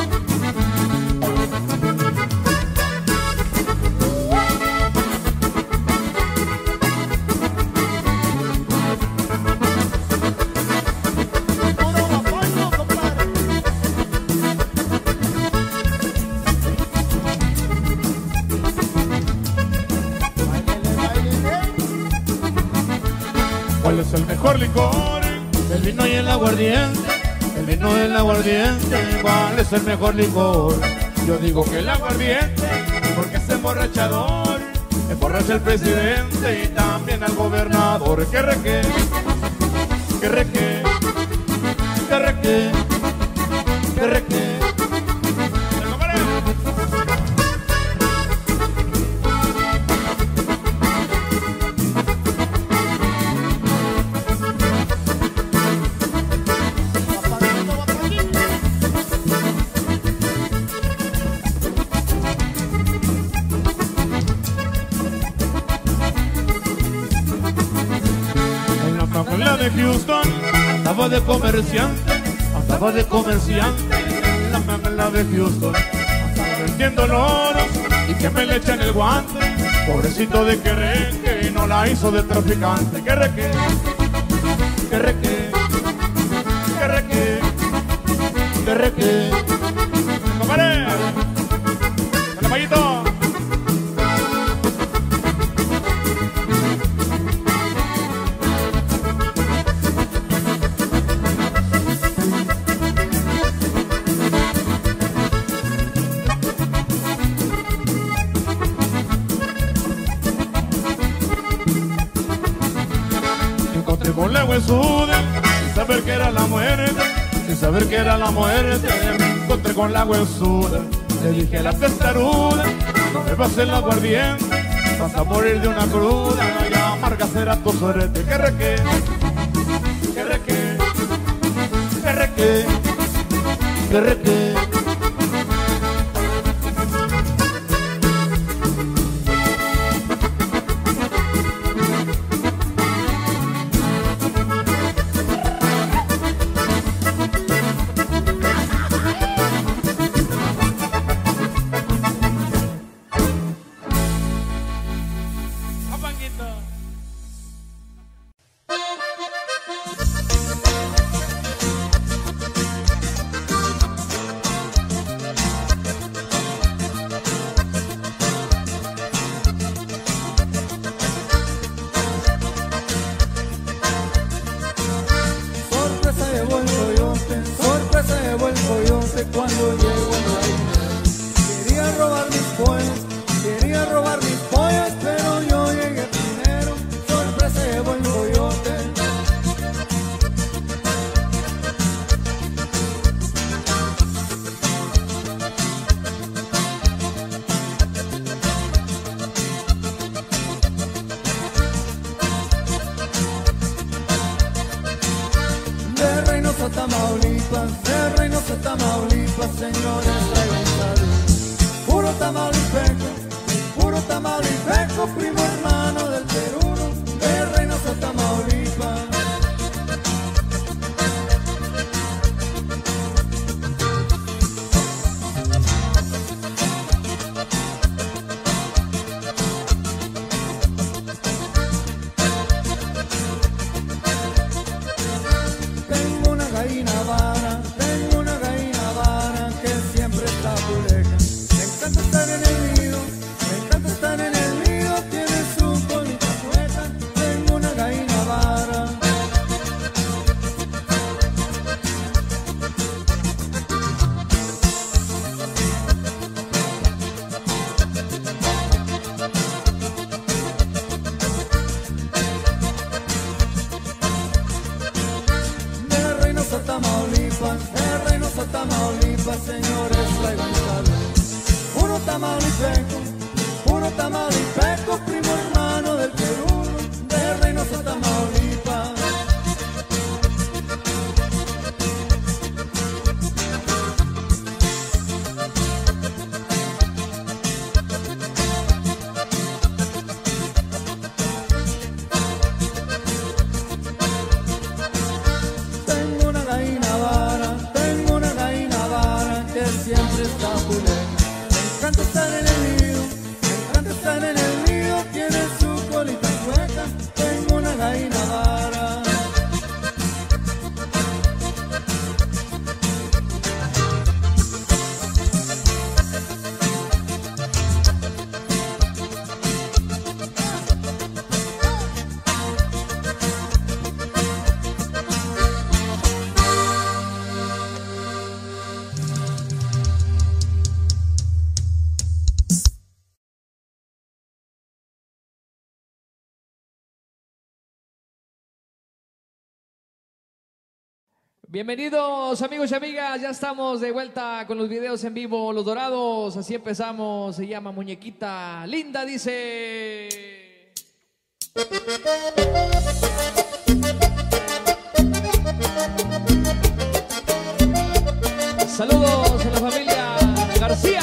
¿Cuál es el mejor licor? El vino y el aguardiente. El vino y el aguardiente. ¿Cuál es el mejor licor? Yo digo que el aguardiente, porque es emborrachador. Emborracha al presidente y también al gobernador. Que reque, que reque, que reque, que reque. La de Houston, andaba de comerciante, andaba de comerciante. La mamela de Houston, andaba vendiendo loros y que me le echan el guante. Pobrecito de Quereque, no la hizo de traficante. Que reque, que reque, que reque, que reque. ¡Compadre! ¡Dale, Mayito! Con la huesuda, sin saber que era la muerte, sin saber que era la muerte, me encontré con la huesuda. Le dije a la testaruda, no bebas el aguardiente, vas a morir de una cruda, y amarga será tu suerte. Que reque, que reque, que reque, que reque. Tamaulipas, de Reynosa, Tamaulipas, señores, traigan salud. Puro tamaulipeco, puro tamaulipeco, primo hermano del Perú, de Reynosa, Tamaulipas. Tengo una gallina vara, tengo una gallina vara que siempre está puleca. Me encanta estar en el nido, me encanta estar en el nido, tiene su bonita cueta. Tengo una gallina vara. De Reynosa, Tamaulipas, de Reynosa, Tamaulipas, señores, traigan salud. Puro tamaulipeco, puro tamaulipeco, primo hermano del Perú, de Reynosa, Tamaulipas. Tengo una gallina vara, tengo una gallina vara Bienvenidos amigos y amigas, ya estamos de vuelta con los videos en vivo, Los Dorados, así empezamos, se llama Muñequita Linda, dice... Saludos a la familia García.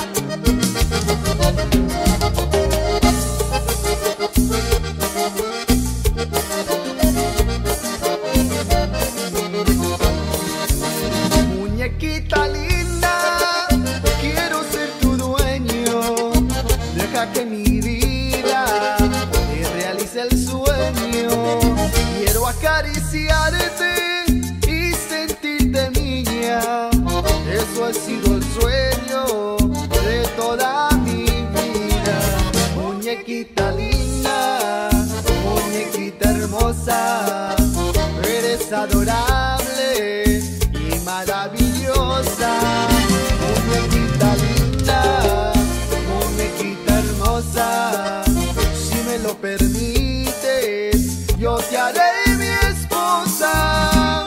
Muñequita linda, quiero ser tu dueño. Deja que mi vida te realice el sueño. Quiero acariciarte y sentirte niña. Eso ha sido el sueño de toda mi vida. Muñequita linda, muñequita hermosa, eres adorable y maravillosa. Muñequita linda, muñequita hermosa, si me lo permites, yo te haré mi esposa.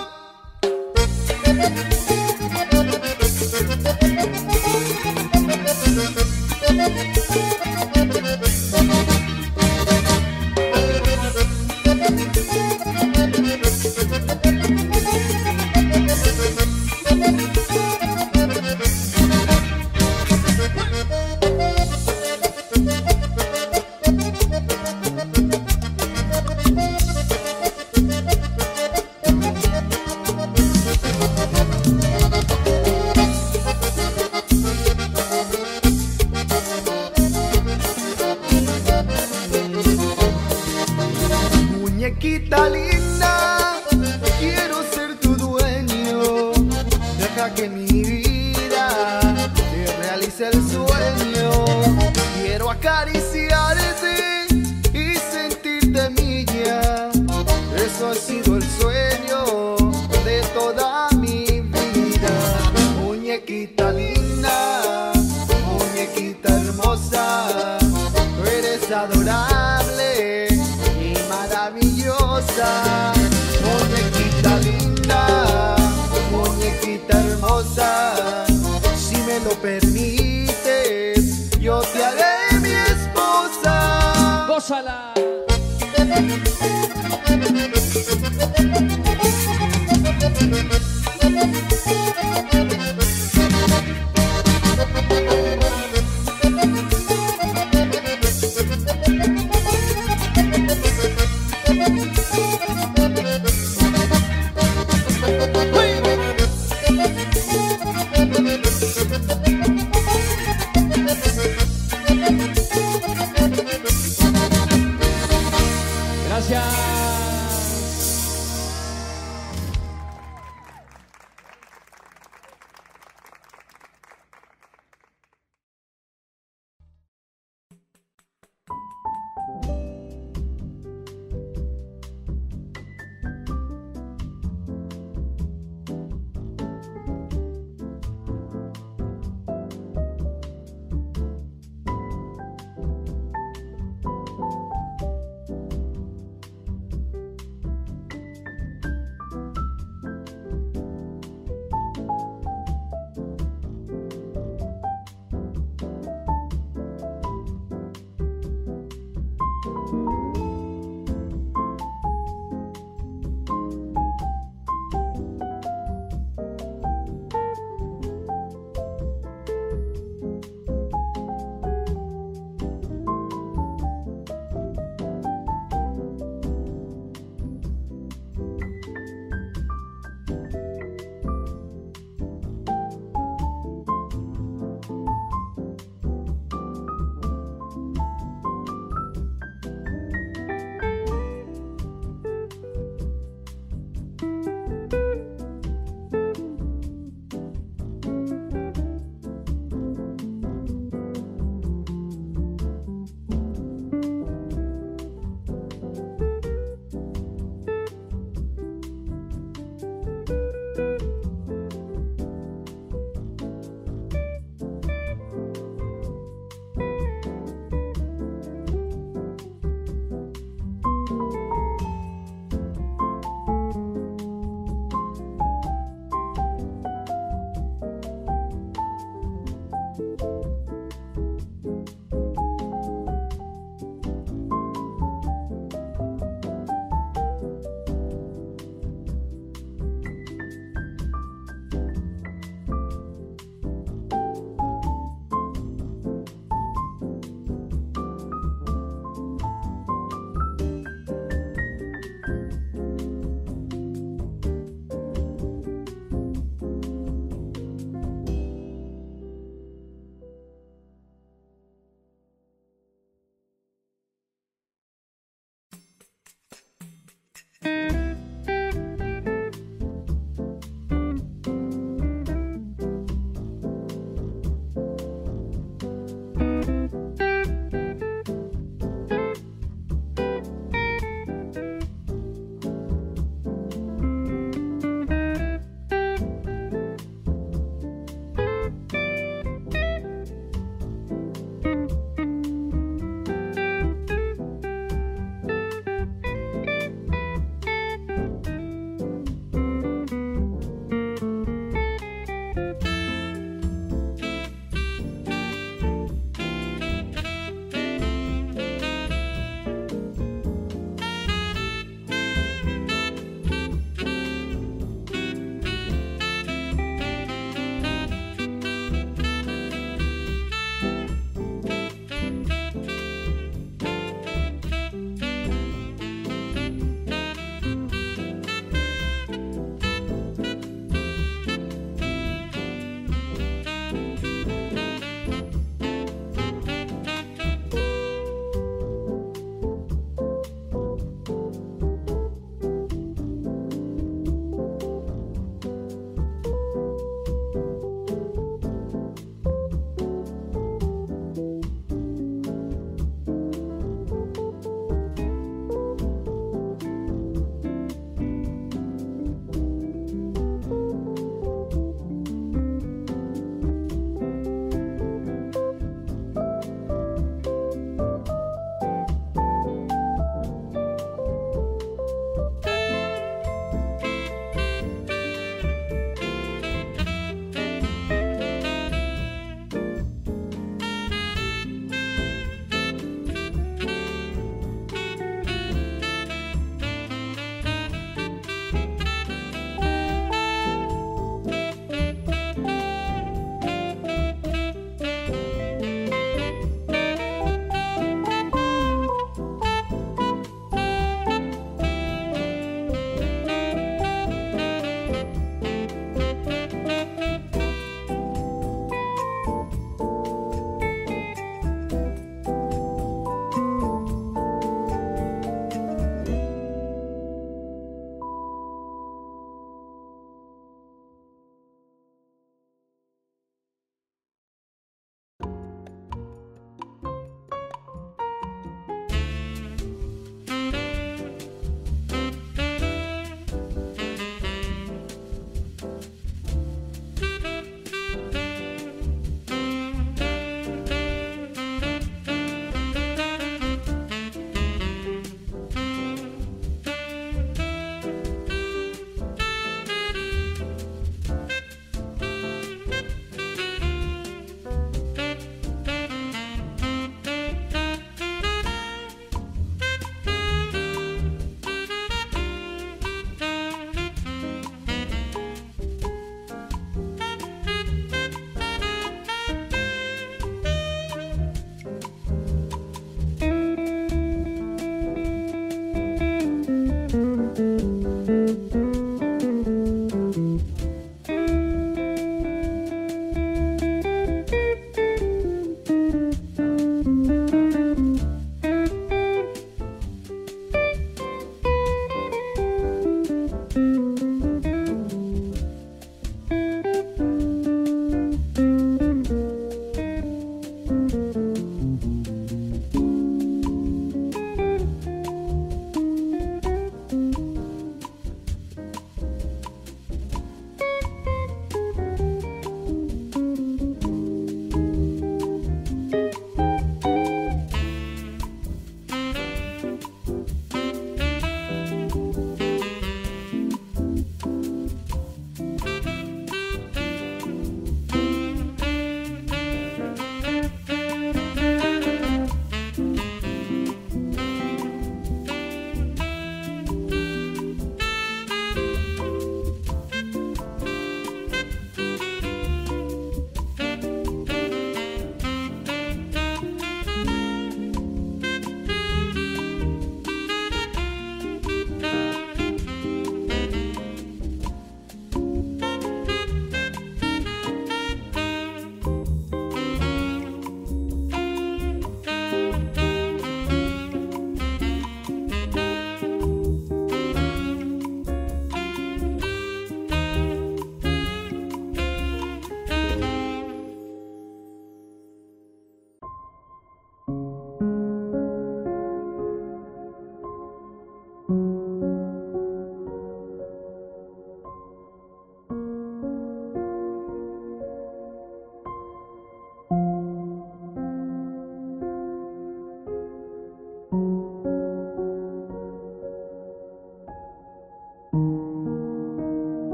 Muñequita linda, quiero ser tu dueño. Deja que mi vida te realice el sueño. Quiero acariciarte y sentirte mía. Eso ha sido el sueño de toda mi vida. Muñequita linda, muñequita hermosa, tú eres adorable y maravillosa. Muñequita linda, muñequita hermosa, si me lo permites, yo te haré mi esposa. ¡Gózala!